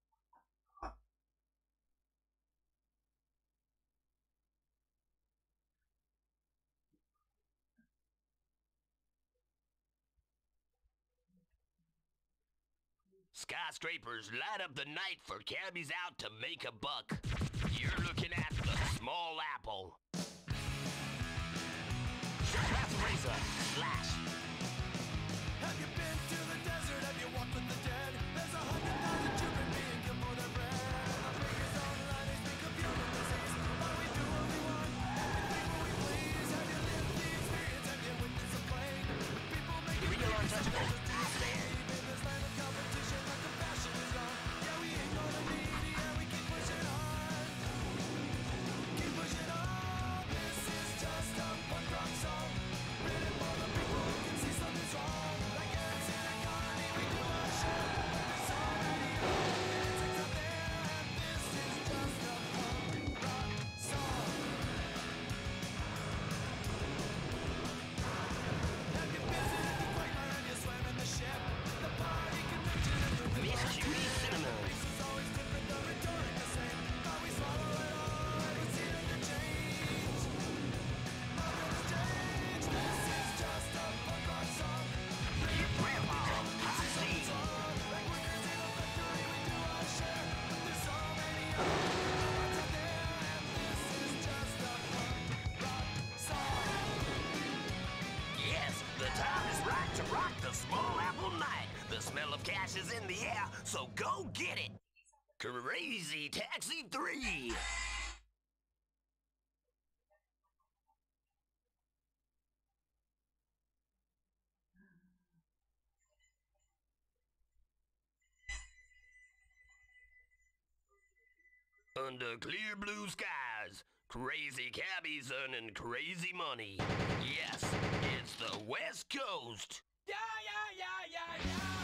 Skyscrapers light up the night for cabbies out to make a buck. You're looking at the Small Apple. Craft Razor, Slash. Have you been to the desert? Have you walked with the dead? There's 100,000 children being killed for their bread. Our biggest online is think of human disease. Why we do what we want, and we think what we please. Have you lived the experience? Have you witnessed a plague? People making Real Untouchable, There. in this land of competition, like compassion is gone. Yeah, we ain't gonna need, yeah, we keep pushing on. Keep pushing on. This is just a punk rock song, written for the people who can a small apple night. The smell of cash is in the air, so go get it. Crazy Taxi 3. Under clear blue skies, crazy cabbies earning crazy money. Yes, it's the West Coast. Yeah, yeah, yeah, yeah, yeah.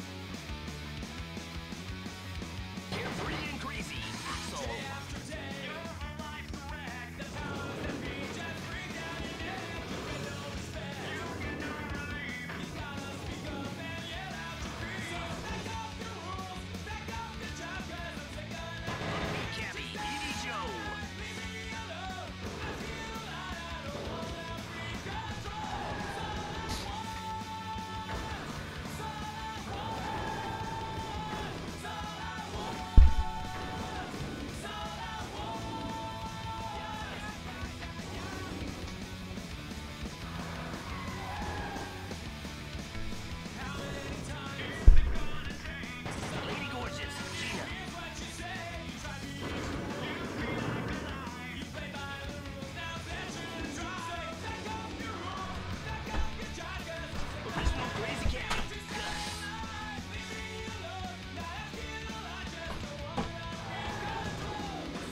Carefree and crazy. So, Day after day, your life's a wreck. The powers that be just bring down your neck with no respect. You cannot believe. You gotta speak up and yell out your creed. So back up your rules, back up your job, 'cause I'm sick of that. Cabby, Edie Joe. Leave me alone. I feel like I don't wanna be controlled. So I want, so I want, so I want. How many times is it gonna take to stop? Lady Gorgeous, Gina. Here's what you say. You try to use the rules. You play by the rules. Now that you try. Back up your rules. Back up your job, 'cause I'm sick of Original Crazy Cabby. leave me alone. Now I feel I just don't wanna be controlled.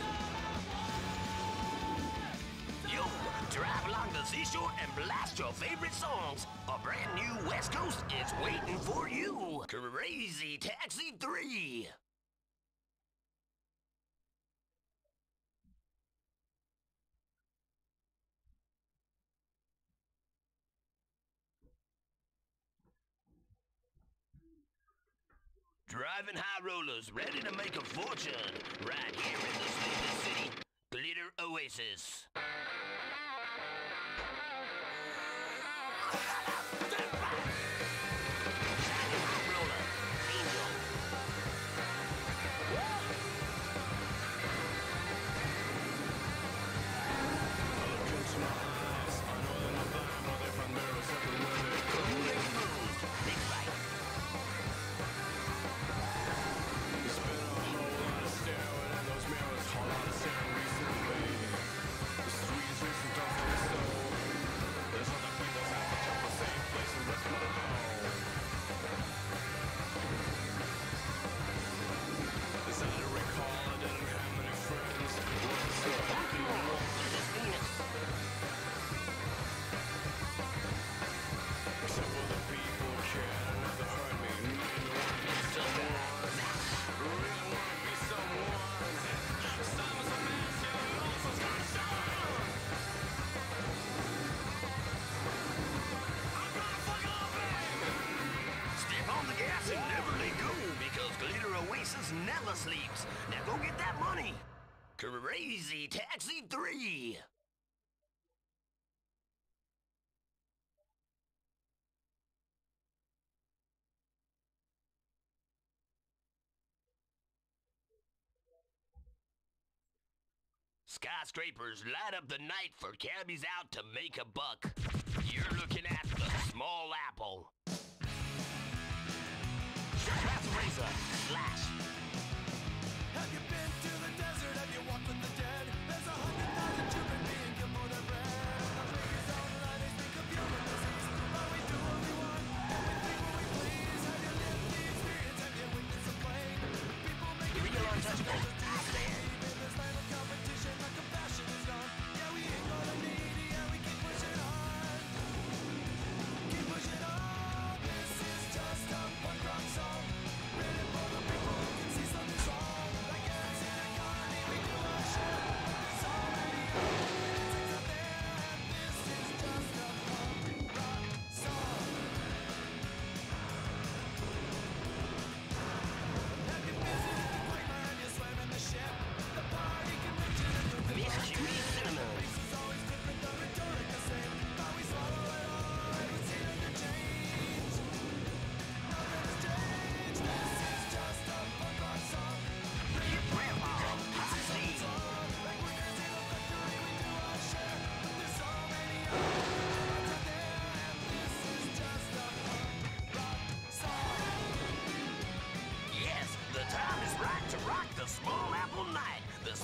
So I Yo, drive along the seashore and blast your favorite songs. A brand new West Coast is waiting for you. Crazy Taxi 3. Driving high rollers, ready to make a fortune. Right here in the Sleeping City, Glitter Oasis. Shining high roller, Angel. Cool and smooth, Big Bite. Step on the gas and never let go because Glitter Oasis never sleeps. Now go get that money. Crazy Taxi 3. Skyscrapers light up the night for cabbies out to make a buck. You're looking at the Small Apple. That's Razor, Slash. Have you been to the desert? Have you walked with the dead? There's 100,000 children being killed for their bread. The ladies online, they speak of human disease. But we do what we want, and we think what we please. Have you lived the experience? Have you witnessed the plague? People make The real untouchable. Out there. in this land of competition, the compassion is gone. Yeah, we ain't gonna need, yeah, we keep pushing on. Keep pushing on.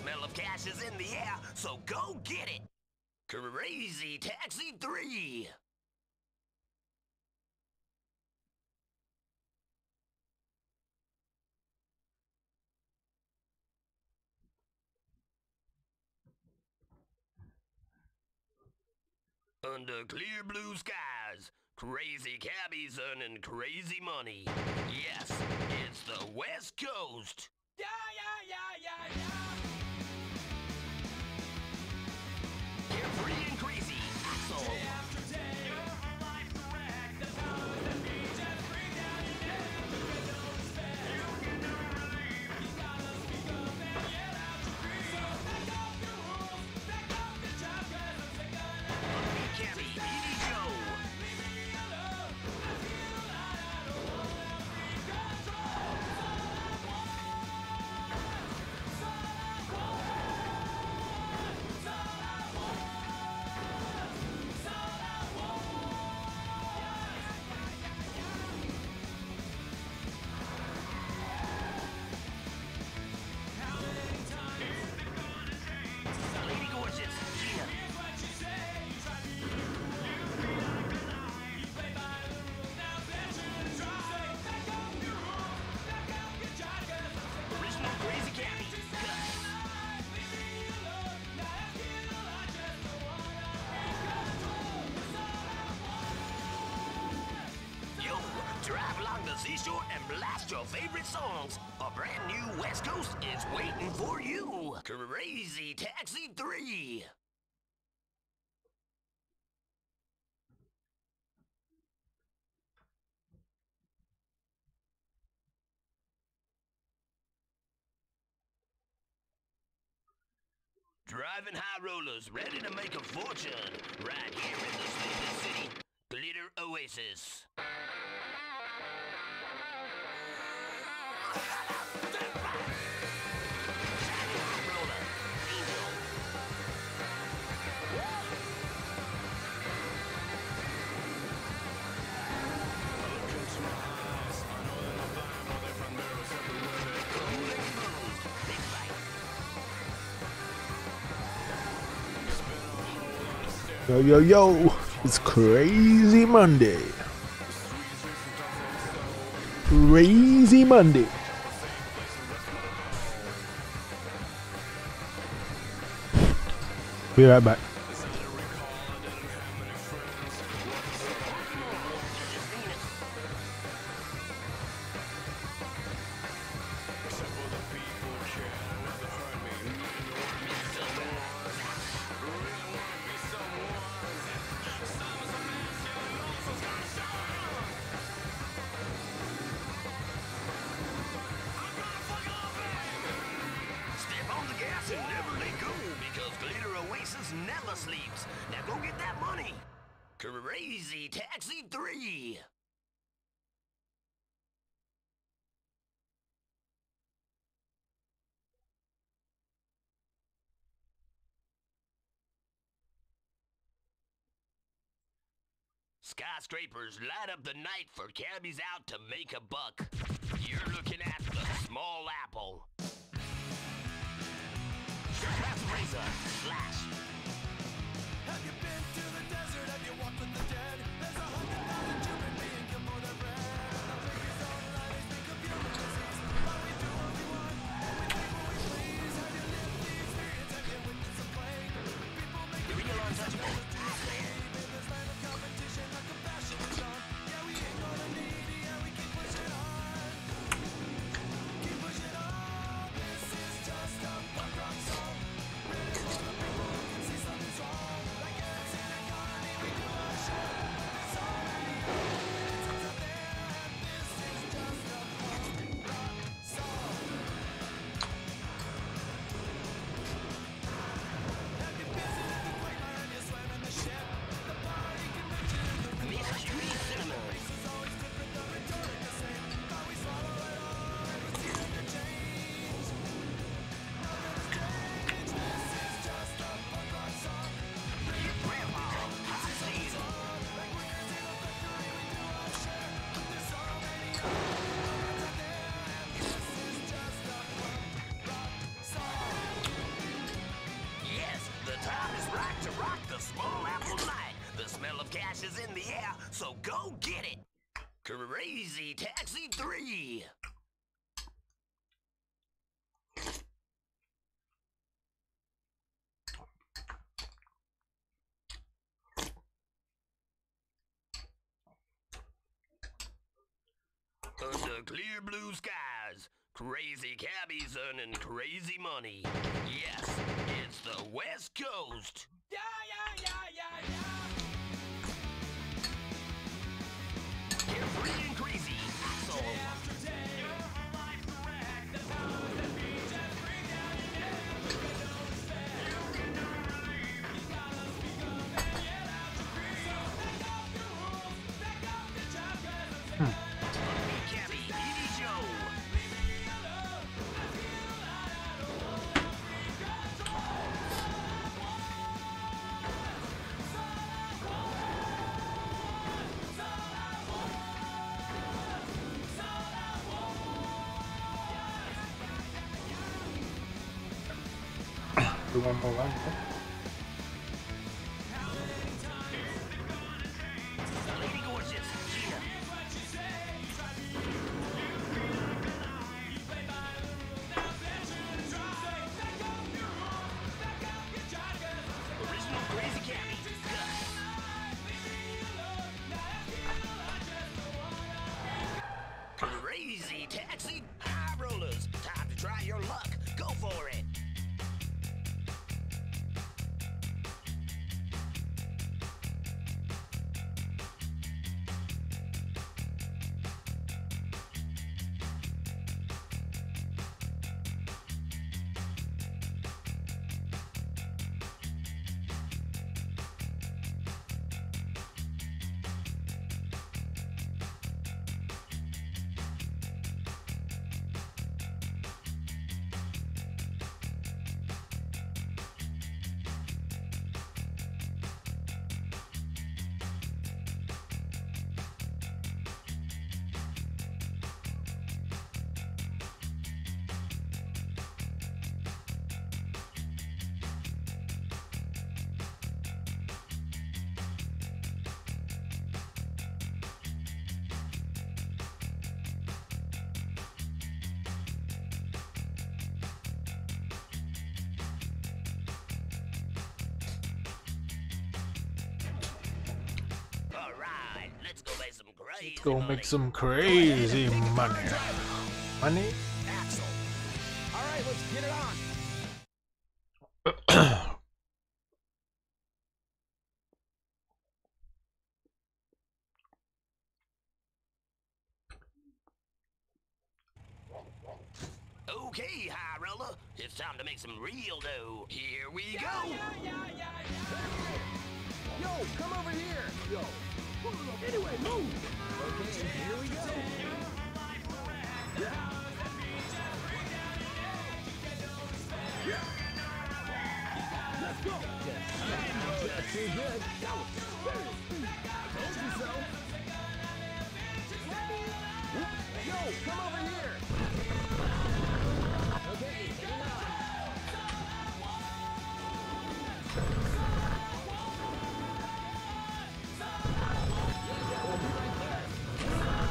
smell of cash is in the air, so go get it. Crazy Taxi 3. Under clear blue skies, crazy cabbies earning crazy money. Yes, it's the West Coast. Yeah, yeah, yeah, yeah, yeah. Carefree and crazy, Axel. Day after day, your life's a wreck. The powers that be just bring down your neck. With no respect, you get no relief. You gotta speak up and yell out your grief. So back up your rules, back up your job, 'cause I'm sick of it. Cabby, Edie Joe. Leave me alone. I feel like I don't wanna be controlled. It's all I want. It's all I want. It's all I want. How many times is it gonna take to stop? Lady Gorgeous, Gina. Here's what you say. You try to be like a lie. You play by the rules. Now veteran try. Back up your rules. Back up your job, 'cause I'm sick of Original Crazy Cabby. Leave me alone. Now I feel I just don't wanna be controlled. It's all I want. Yo, drive along the seashore and blast your favorite songs. A brand new West Coast is waiting for you. Crazy Taxi 3. Driving high rollers, ready to make a fortune. Right here in the Sleeping City, Glitter Oasis. Shiny high roller, Angel. Cool exposed, big fight. Yo, yo, yo, it's Crazy Monday. Crazy Monday. Be right back. Step on the gas and never let go, because Glitter Oasis never sleeps. Now go get that money. Crazy Taxi 3. Skyscrapers light up the night for cabbies out to make a buck. You're looking at the Small Apple. Surpass Razor, Slash. Have you been to the desert? Have you walked with the dead? There's 100,000 children being killed for their bread. I'll take his own life, think of human disease. Why we do what we want, what we think, what we please. Have you lived the experience? Have you witnessed the plague? People make The real untouchable, Iceman. in this land of competition, our compassion is gone. Yeah, we ain't gonna need, yeah, we keep pushing on. Keep pushing on. This is just a punk rock song. Written for the people who can see something's wrong. Like ants in a garden. Crazy Taxi 3. Under clear blue skies, crazy cabbies earning crazy money. Yes, it's the West Coast. Yeah, yeah, yeah, yeah, yeah. Carefree and crazy, Axel. After day, your life's a wreck. The powers that be just bring down your neck. You no respect. You gotta speak up and yell out your creed. So back up the rules, back up the job, 'cause I'm sick of Cabby, Edie Joe. leave me alone. I feel like I don't wanna be controlled. Do one more round. Yeah? Lady Gorgeous, Gina. Original Crazy Cabby, Gus. Crazy Taxi, high rollers. Time to try your luck. Go for it. All right, let's go make some crazy Go money. make some crazy money. Money? Axel. All right, let's get it on. Okay, high roller, it's time to make some real dough. Here we Yeah, go. yeah, yeah, yeah, yeah. Yo, come over here. Yo. Anyway, move. Okay, here we go. Let's go. Just too good. That was serious. Told you so. Yo, come over here. Okay, hang on. Yeah, we'll be right there.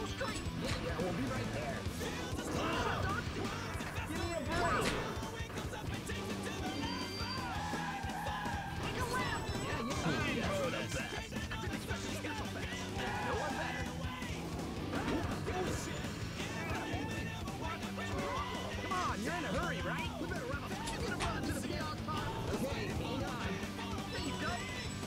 straight. Yeah, we'll be right there. Give me a break. Yeah. For the best. No one better. Come on, you're in a hurry, right? We better run. You gonna run to the chaos pod? Okay, hang on. There you go.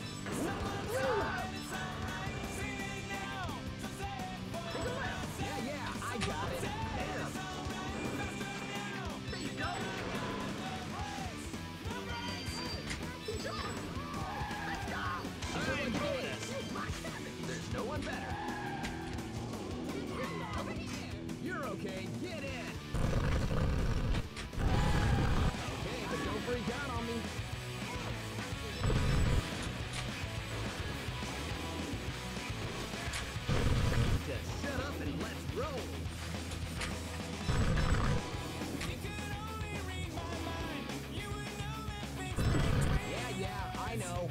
Yeah, I got it. Damn. There you go. He's on. Let's go. I'm bonus. There's no one better. You're okay. Get in. Okay, but don't freak out on me. Just shut up and let's roll. Yeah, I know.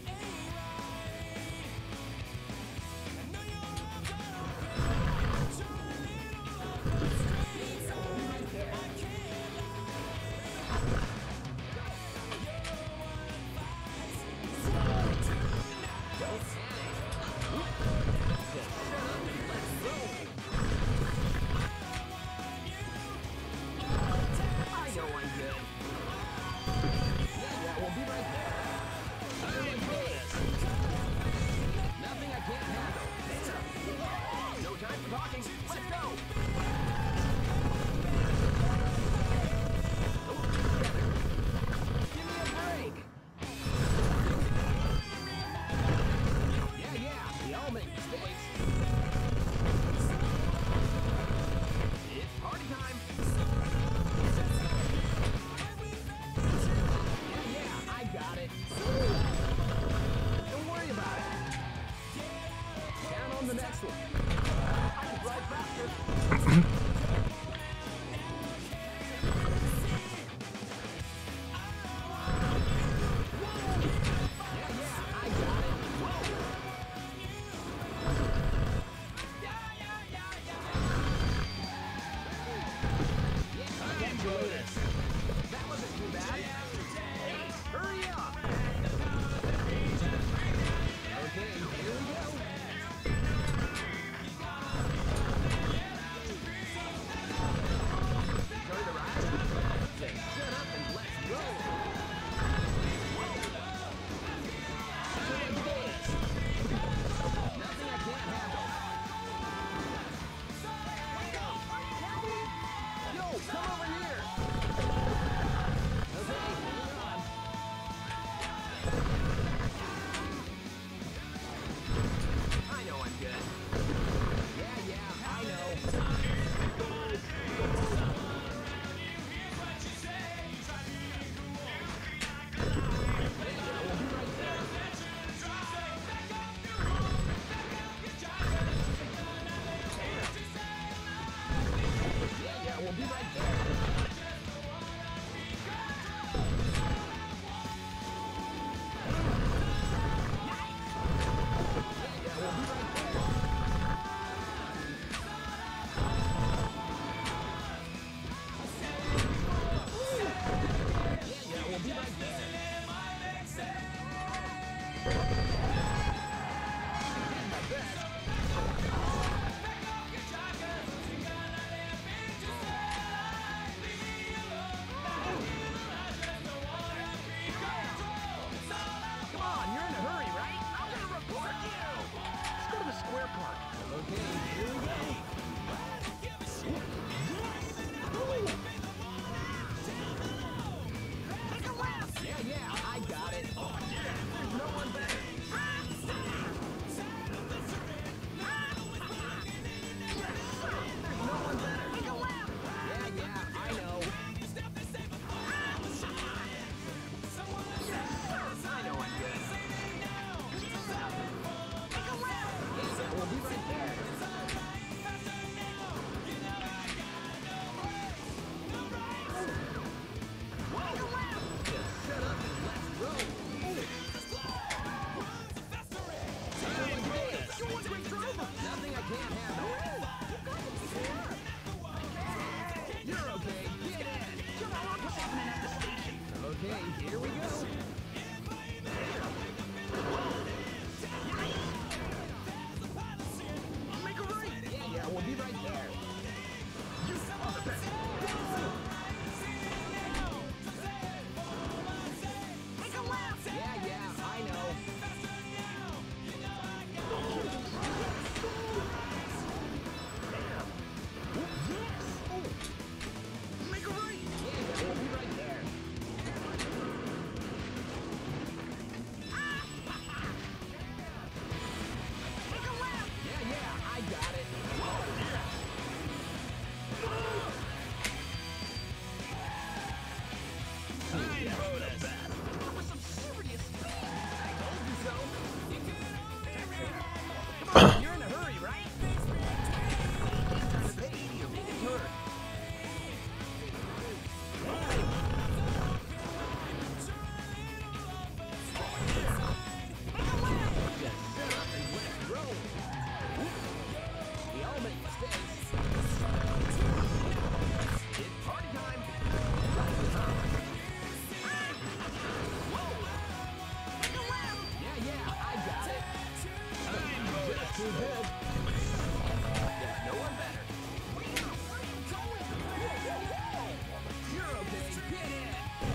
I know I'm good. Yeah, we'll be right there. I'm bonus. Nothing I can't handle. Damn. No time for talking. Let's go. Give me a break. Yeah. We all make mistakes. It's party time. Yeah, I got it. Don't worry about it. Count on the next one. I can drive faster. be right there. You are the best. Take a left. Yeah, I know. Make a right. Yeah, we'll be right there. Take a left. Yeah, I got it. Come on, you're in a hurry, right? Turn the page, you're being hurt. Just shut up and let's roll. We all make mistakes. It's party time. Take a left. Yeah, I got it. Just too good. There's no one better. You're okay. Get in.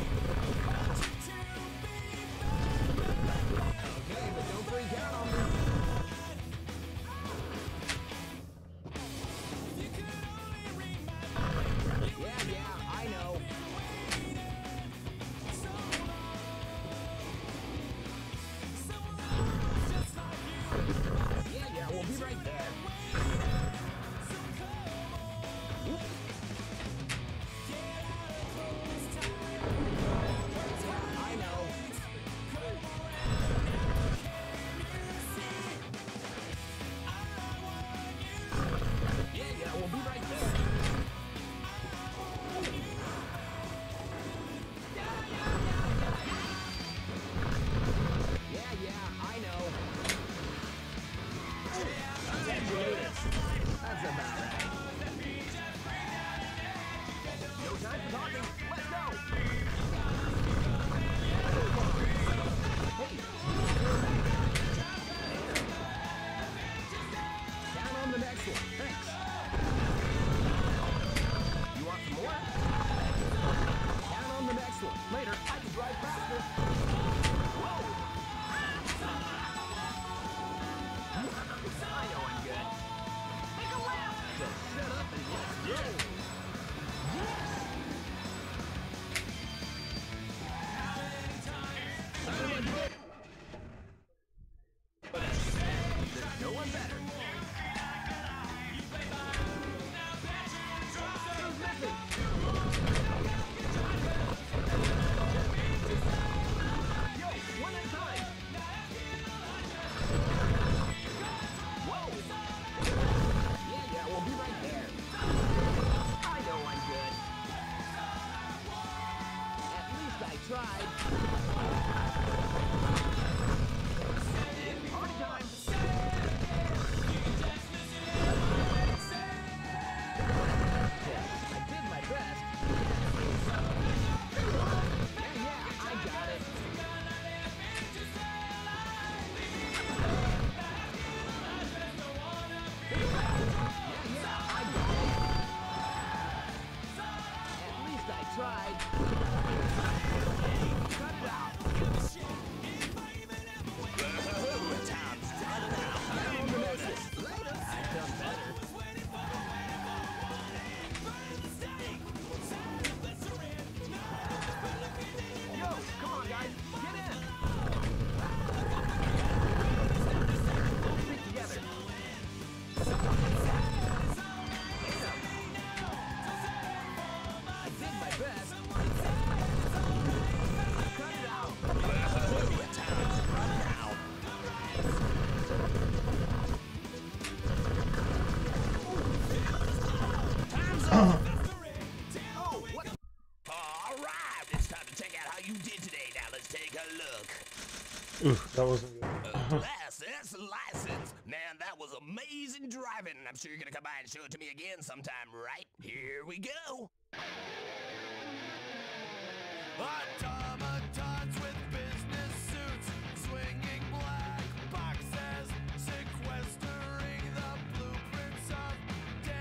Okay, but don't freak out on me. Yeah, I know. Yeah, we'll be right there. I know. Yeah, we'll be right there. Yeah, I know. That's about right. No time for talking. Let's go. Hey. Down on the next one. Thanks. You want some more? Down on the next one. Later, I can drive faster. Whoa. I know I'm good. Take a left. Just shut up and let's roll. There's no one better. Who's missing? Yo, one at a time. Whoa. Yeah, we'll be right there. I know I'm good. At least I tried. It's party time. I did my best. Yeah, I got it. Yeah, I got it. At least I tried. Cut it out. Down on the next one. Later. I've done better. Yo, come on, guys. Get in. We'll stick together. I did my best. Cut it out. Oh, what? All right, it's time to check out how you did today. Now let's take a look. Oof, that wasn't good. License. Man, that was amazing driving. I'm sure you're gonna come by and show it to me again sometime, right? Here we go. Automatons with business suits, swinging black boxes, sequestering the blueprints of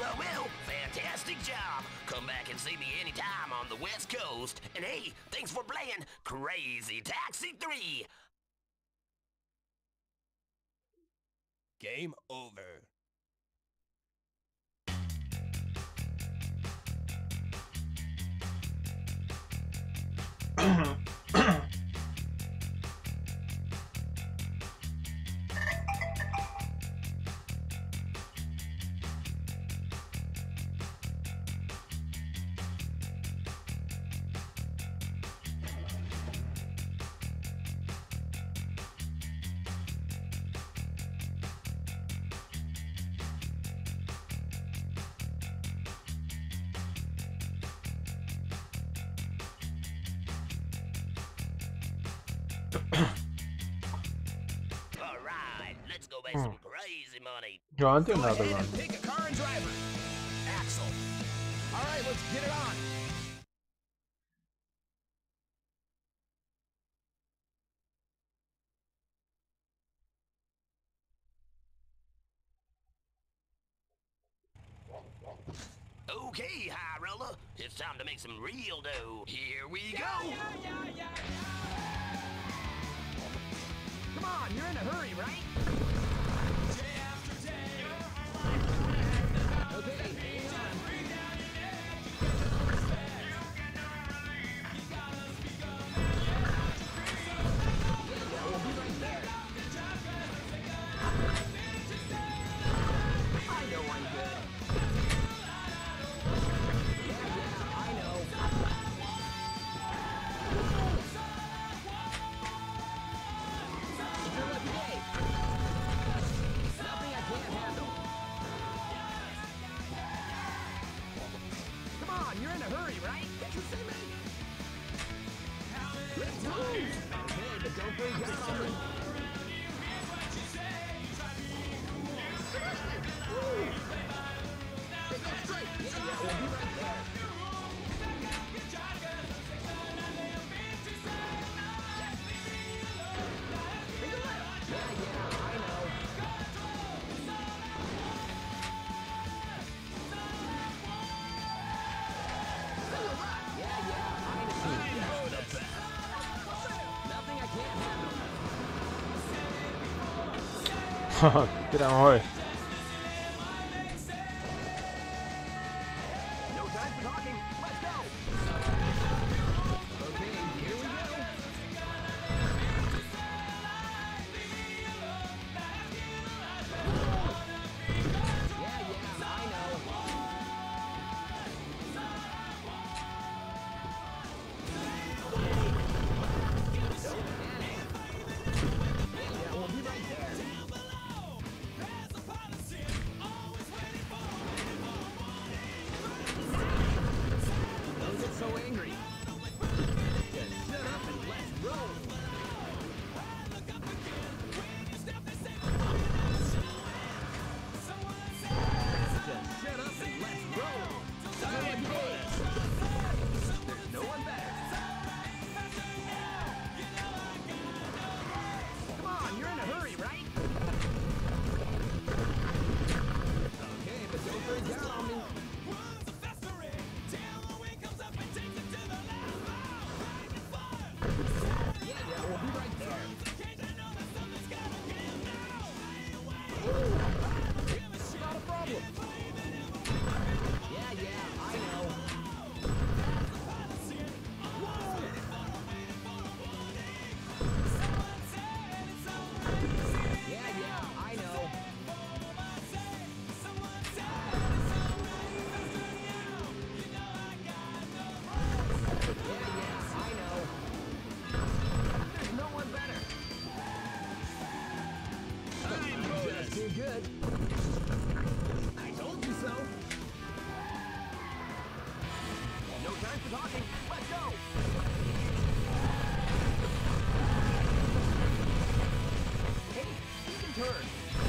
Well, fantastic job. Come back and see me anytime on the West Coast. And hey, thanks for playing Crazy Taxi 3. Game over. All right, let's go make some crazy money. Go on to Go another ahead run. and pick a car and driver. Axel. All right, let's get it on. Okay, high roller, it's time to make some real dough. Here we go. Come on, you're in a hurry, right? Okay, hang on. Yeah, we'll be right there. I know I'm good. Yeah, I know. It's your lucky day. Nothing I can't handle. Come on, you're in a hurry, right? That's what they mean. Let's go. Okay, but don't freak out on me. Woo. Hey, go straight. Yeah, we'll be right there. Take a left. Yeah, I know. Yeah, I know. Nothing I can't handle. Get out of my way. No time for talking. Let's go. Okay, here we go. Yeah, I know. Yeah, we'll be right there. Don't get so angry. Just shut up and let's roll. Just shut up and let's roll. Good boy. There's no one better. Come on, you're in a hurry, right? Okay, but don't freak out on me. Yeah, we'll be right there. Not a problem. Yeah, I know. Yeah, I know. Yeah, I know. There's no one better. I'm just too good. I told you so. No time for talking. Let's go. Hey, you can turn.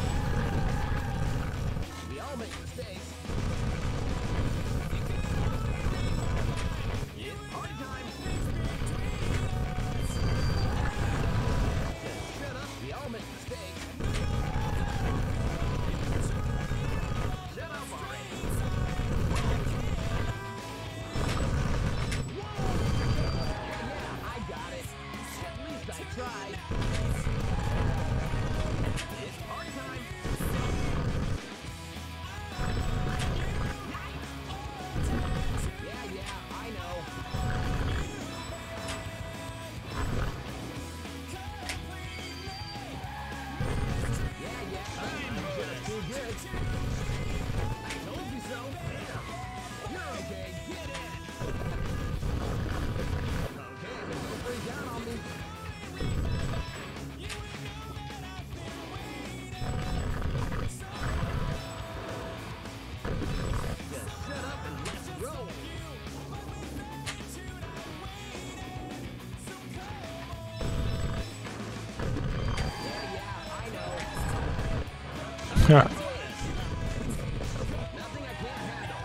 We all make mistakes. It's party time. Just shut up. We all make mistakes. Shut up already. Yeah. Nothing I can't handle.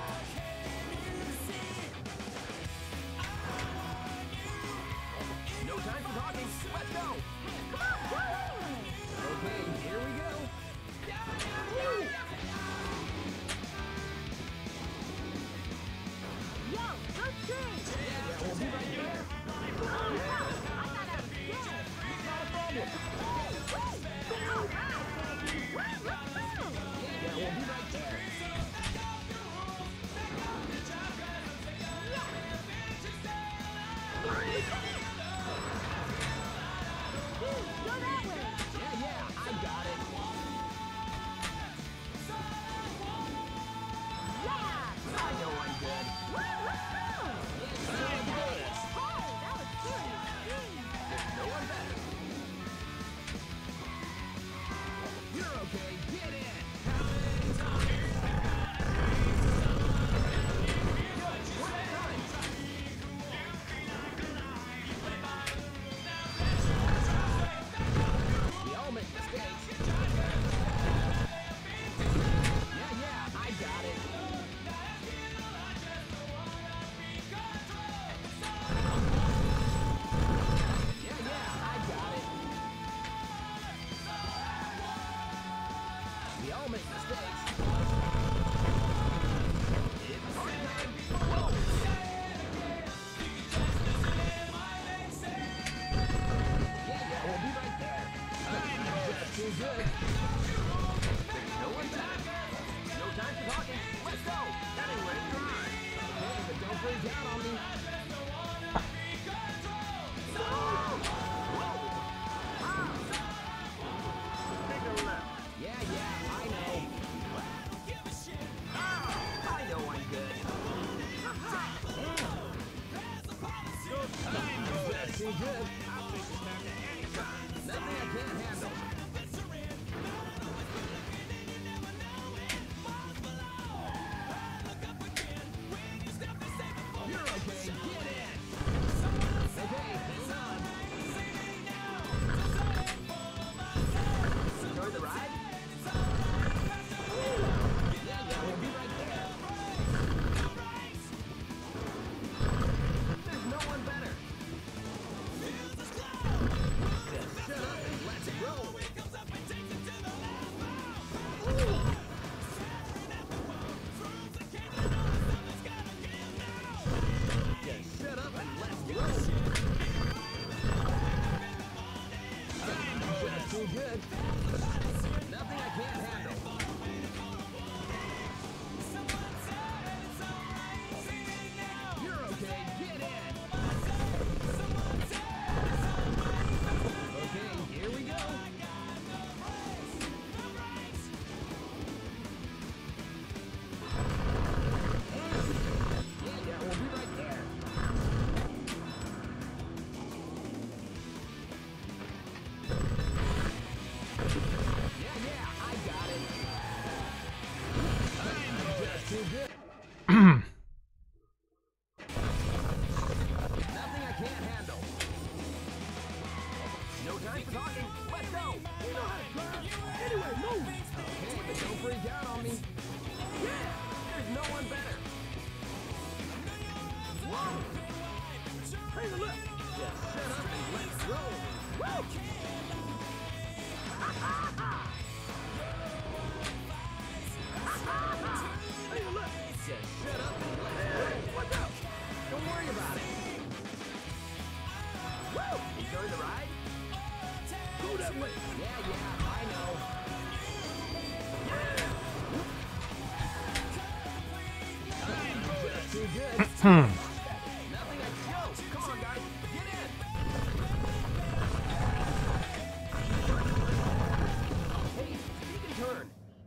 No time for talking. Let's go. Okay, here we go. Yo, good thing. Yeah, we'll be right there. Oh, wow. I thought I was dead. Not a problem. All right, baby. Woo-hoo-hoo. Yeah, we'll be right there. Go that way. Yeah, I got it. Yeah. I know I'm good. Woo-hoo-hoo. Hey, that was pretty extreme. No one better. You're okay. Get in. We all make mistakes. Yeah, I got it. Yeah, I got it. We all make mistakes. It's party time. Whoa. Yeah, we'll be right there. Just too good. There's no one back. No time for talking. Let's go. That ain't what it's on. Okay, but don't freak out on me. Yeah, I know. I know I'm good. That's too good. Nothing I can't handle. You're okay. Get in. Okay, hang on. Enjoy the ride? Yeah, we'll be right there. There's no one better. Just shut up and let's roll. Just shut up and let's roll. Just too good. Nothing I can't handle. You're okay. Get in. Okay, here we go. Yeah, we'll be right there. Yeah, I got it. Just too good. Nothing I can't handle. No time for talking. Let's go. You know how to drive. Anyway, move. Okay, but don't freak out on me. Yeah, there's no one better. Whoa. Hey, look. Just shut up and let's roll. Woo! Hey, look. Just shut up and let's roll. Watch out. Don't worry about it. Woo! Enjoy the ride? Go that way. Yeah, I know. Just too good. Nothing I go. Come on, guys. Get in. Hey, you can turn.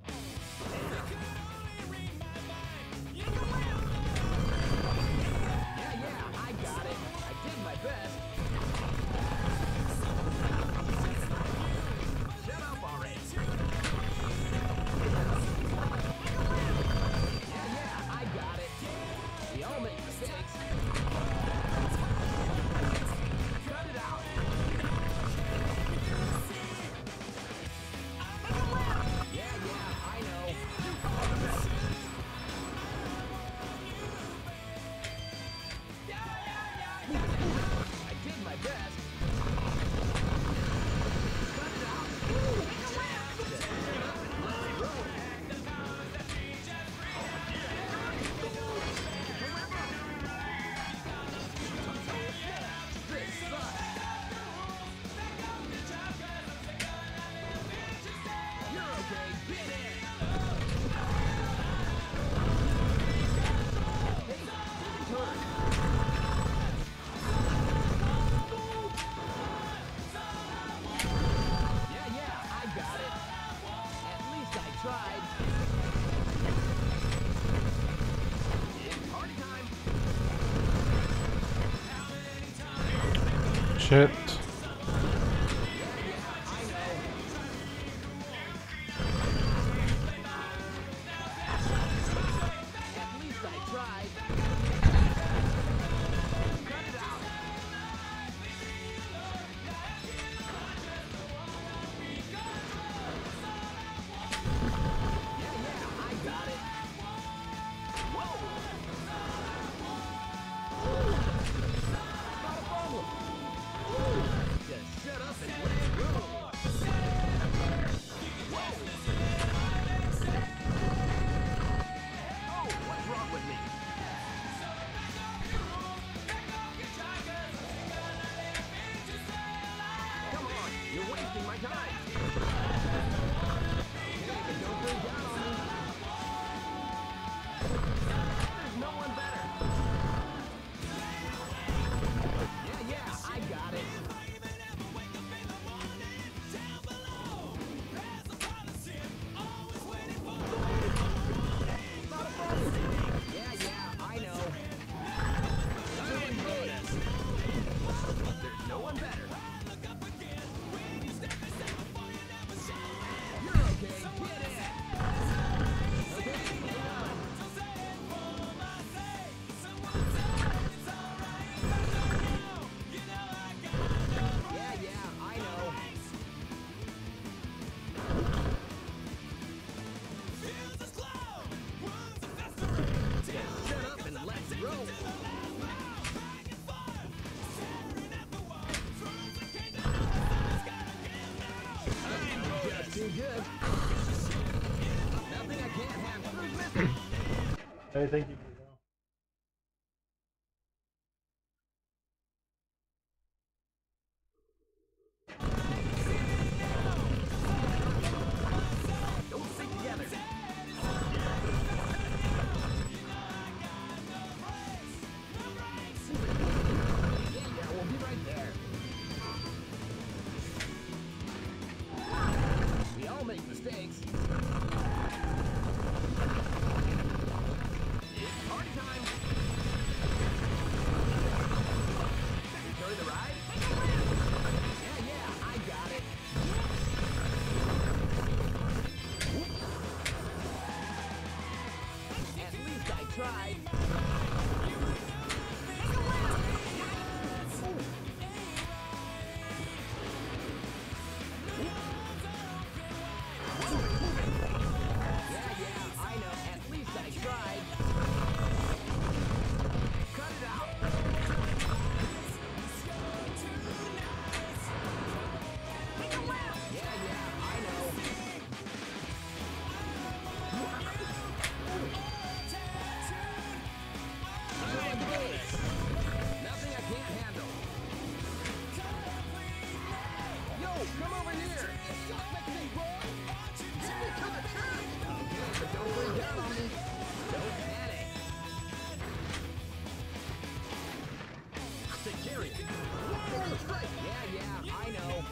Yeah, I got it. I did my best. Shut up already. Yeah, I got it. We all make mistakes. Shit. At least I tried. Cut it out. Yeah, I got it. Whoa! Not a problem. Just shut up and let it go. Oh, what's wrong with me? Come on, you're wasting my time. Okay, but don't freak out on me. There's no one better. Yeah, I got it. Not a problem. Yeah, I know. There's no one better. You're okay. Get it. Okay, hang on. Yeah, I know. Just shut up and let's roll. Just too good. Nothing I can't handle. Who's missing? Hey, thank you for that. Don't stick together. Yeah, we'll be right there. We all make mistakes. It's party time. Enjoy the ride? Yeah, I got it. At least I tried. Yeah, I know. At least I tried. Cut it out. Yeah, I know. Nothing I can't handle. Yo, come over here. Okay, but don't freak out on me. Don't panic. Security. Yeah, I know.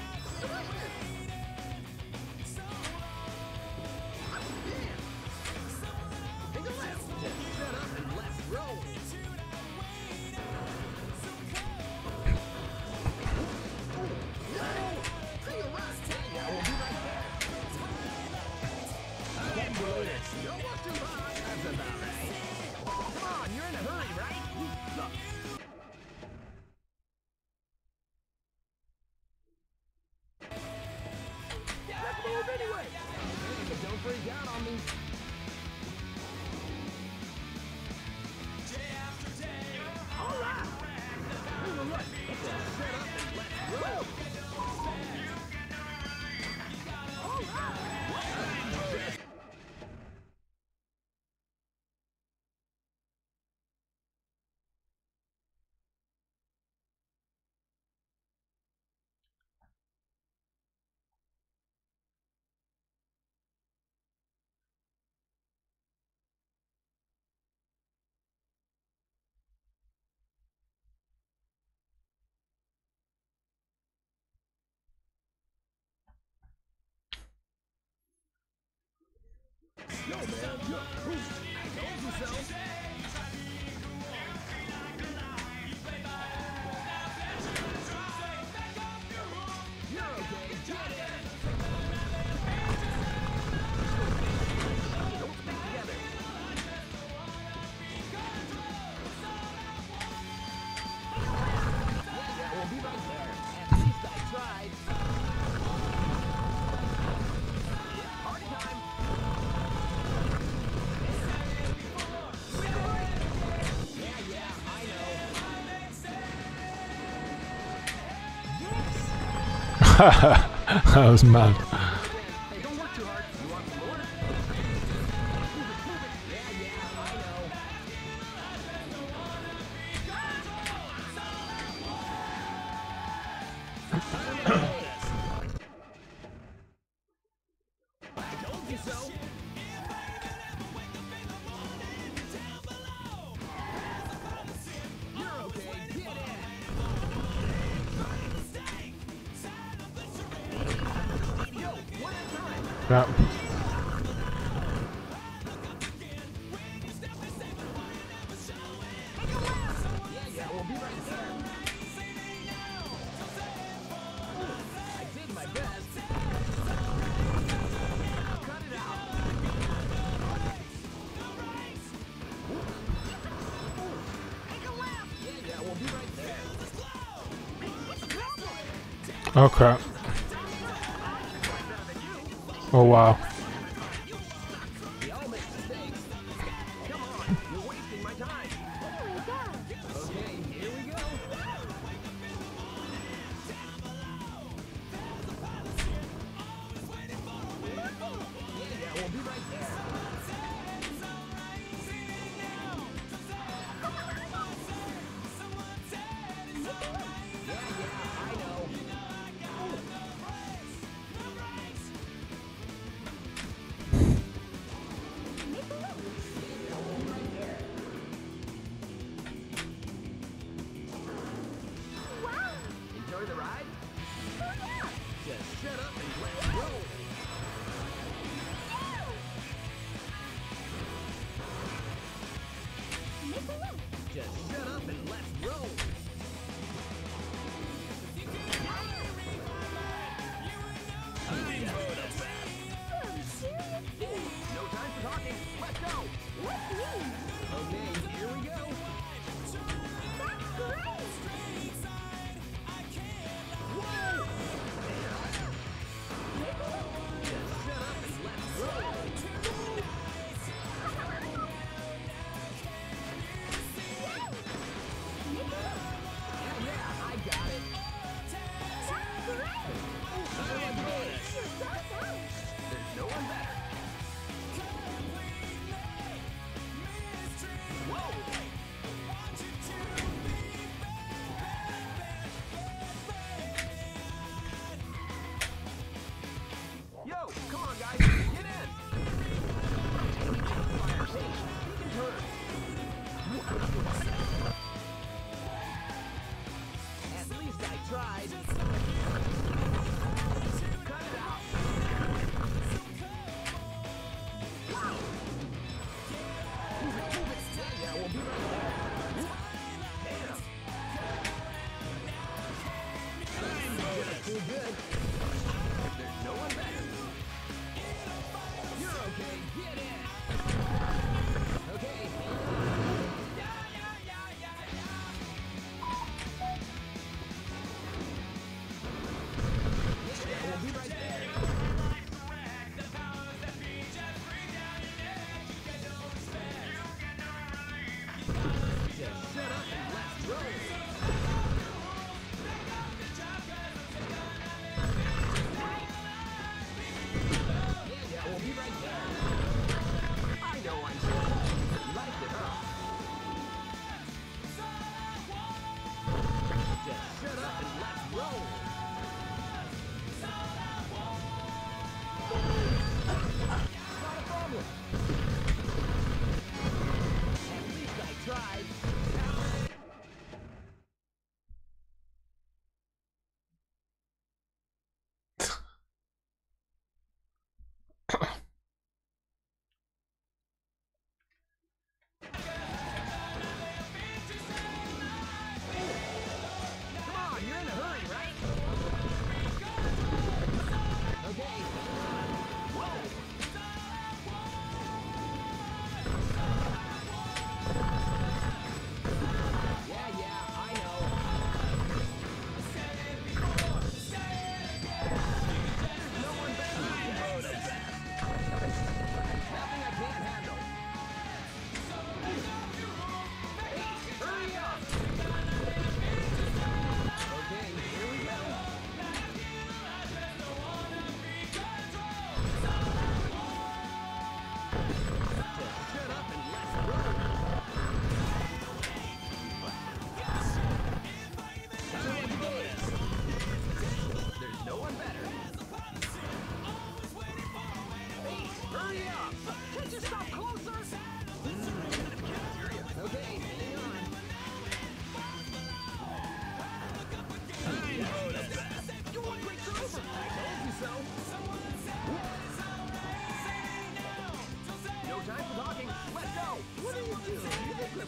Take a left. Just shut up and let's roll. Yeah, we'll be right there. Can't blow this. Don't walk too high. That's about right. Come on, you're in a hurry, right? Look. Let's move anyway. Okay, but don't freak out on me. All right. Look, just shut up and let's roll. All right. Yo, man, you're a hoot. I told you so. That was mad. Hey, don't work too hard. You want some more? Move it. Yeah, I know. I told you so. You're okay. Get in. Yo, one at a time. Yeah. Yeah, we'll be right there. I did my best. Cut it out. Yeah, we'll be right there. Oh crap. Oh wow. We all make mistakes. Come on, you're wasting my time. Okay, here we go. Yeah, we'll be right there. Yeah, I know. Enjoy the ride? Just shut up and let's roll. Just shut up and let's roll. No time for talking. Let's go. Okay, here we go. Whoa! Just shut up and let's roll.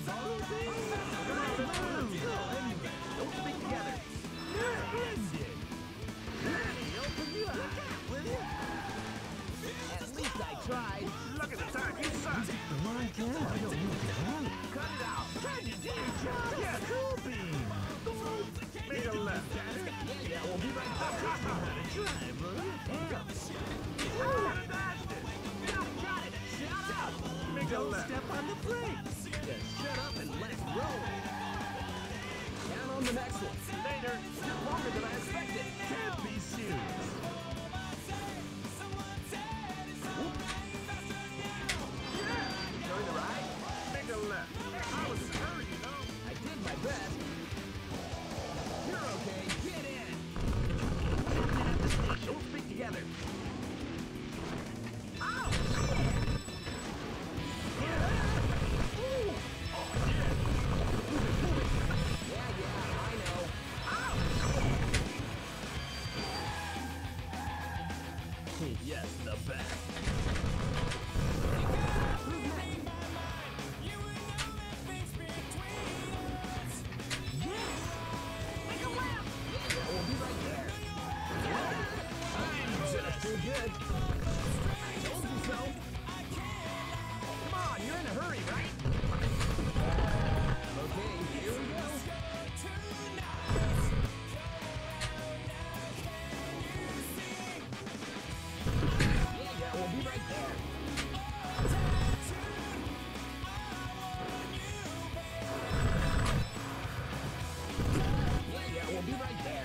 bowling pin? Don't stick together. Splendid. Let me open you up, will you? At least I tried. Look at the time, you suck! Come on, Ken. I don't need to help. Cut it out. Can you do it, John? Yes, cool bean. Make a left. Yeah, we'll be right back. Try, brother. Got it. Shut up. Make a Don't left. step on the brakes. Just shut up and let's roll. Down on the next one. Later. Took longer than I expected. Can't be serious. Enjoy the ride? Make a left. I was in a hurry, you know. I did my best. You're okay. Get in. Don't stick together. Ow! Ooh. Yeah, I know. Ow! Yes, the best. We'll be right there. Just too good. Told you so. Come on, you're in a hurry, right? Okay, here we go. Yeah, we'll be right there. Yeah, we'll be right there.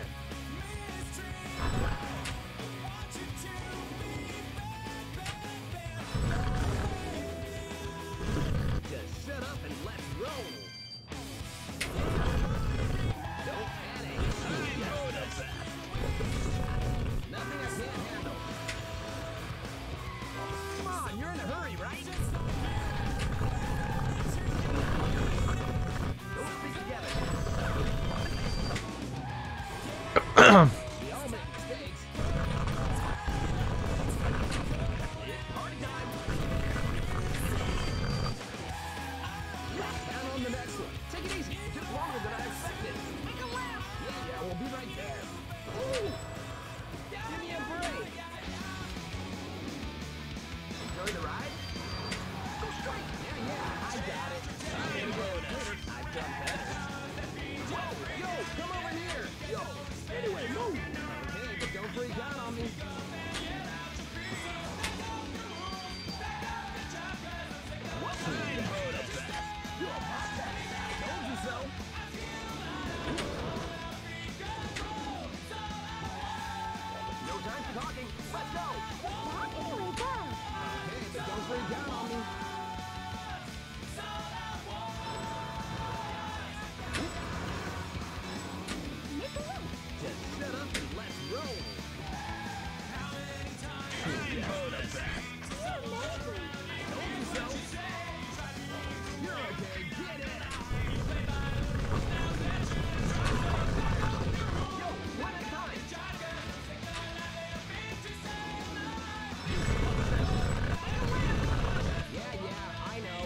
Just shut up and let's roll. Don't panic. I know the best. Nothing I can't handle. Come on, you're in a hurry, right? Don't stick together. We all make mistakes. It's party time. Down on the next one. Take it easy. Took longer than I expected. Make a left. Yeah, we'll be right there. Ooh. Give me a break. Enjoy the ride? Go straight. Yeah, I got it. I'm going later. I've done better. Whoa, yo, come over here. Yo, anyway, move. Okay, but don't freak out on me. Told you so. No time for talking. Let's go. Here we go. Okay, but don't freak out on me. Make a look. Just shut up and let's roll. Told you so. You're okay. Get in. Yo, one at a time. Yeah, I know.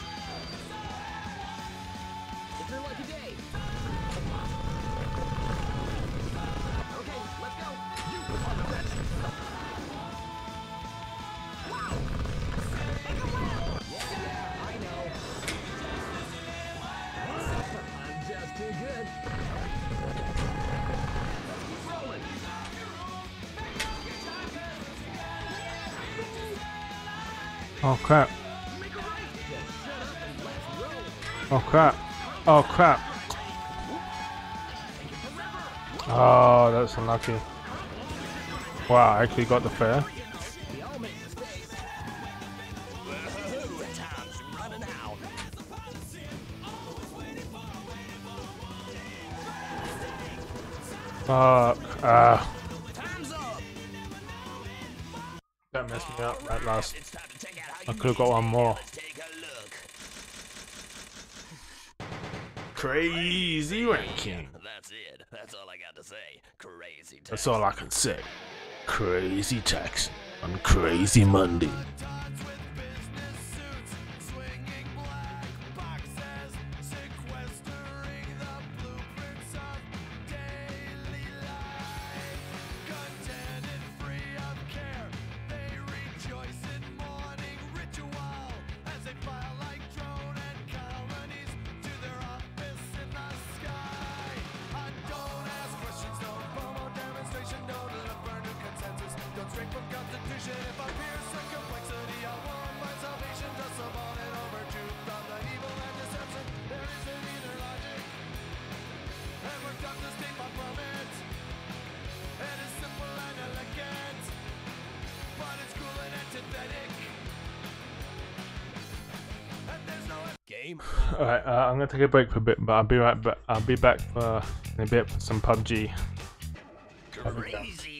It's your lucky day. Okay, let's go. You are the best. Wow. Make a left. Yeah, I know. I'm just too good. Let's keep rolling. Oh crap. Make a right. Just shut up and let's roll. Oh crap. Oh crap. Oh, that's unlucky. Wow, I actually got the fair. We all make mistakes. Time's running out. Fuck. Time's up. That messed me up at last. It's time to check out how I you could have got one more. Let's take a look. Crazy ranking. That's it. That's all I got to say. Crazy. That's all I can say. Crazy Tax on Crazy Monday. With business suits, swinging black boxes. straight from Constitution. If I pierce the complexity, I want my salvation. Just savant it over truth from the evil and deception. There isn't either logic, and we're taught to state my plummet. And it's simple and elegant, but it's cruel and antithetic. And there's no game. Alright, I'm gonna take a break for a bit, but I'll be right back. I'll be back for in a bit for some PUBG. Crazy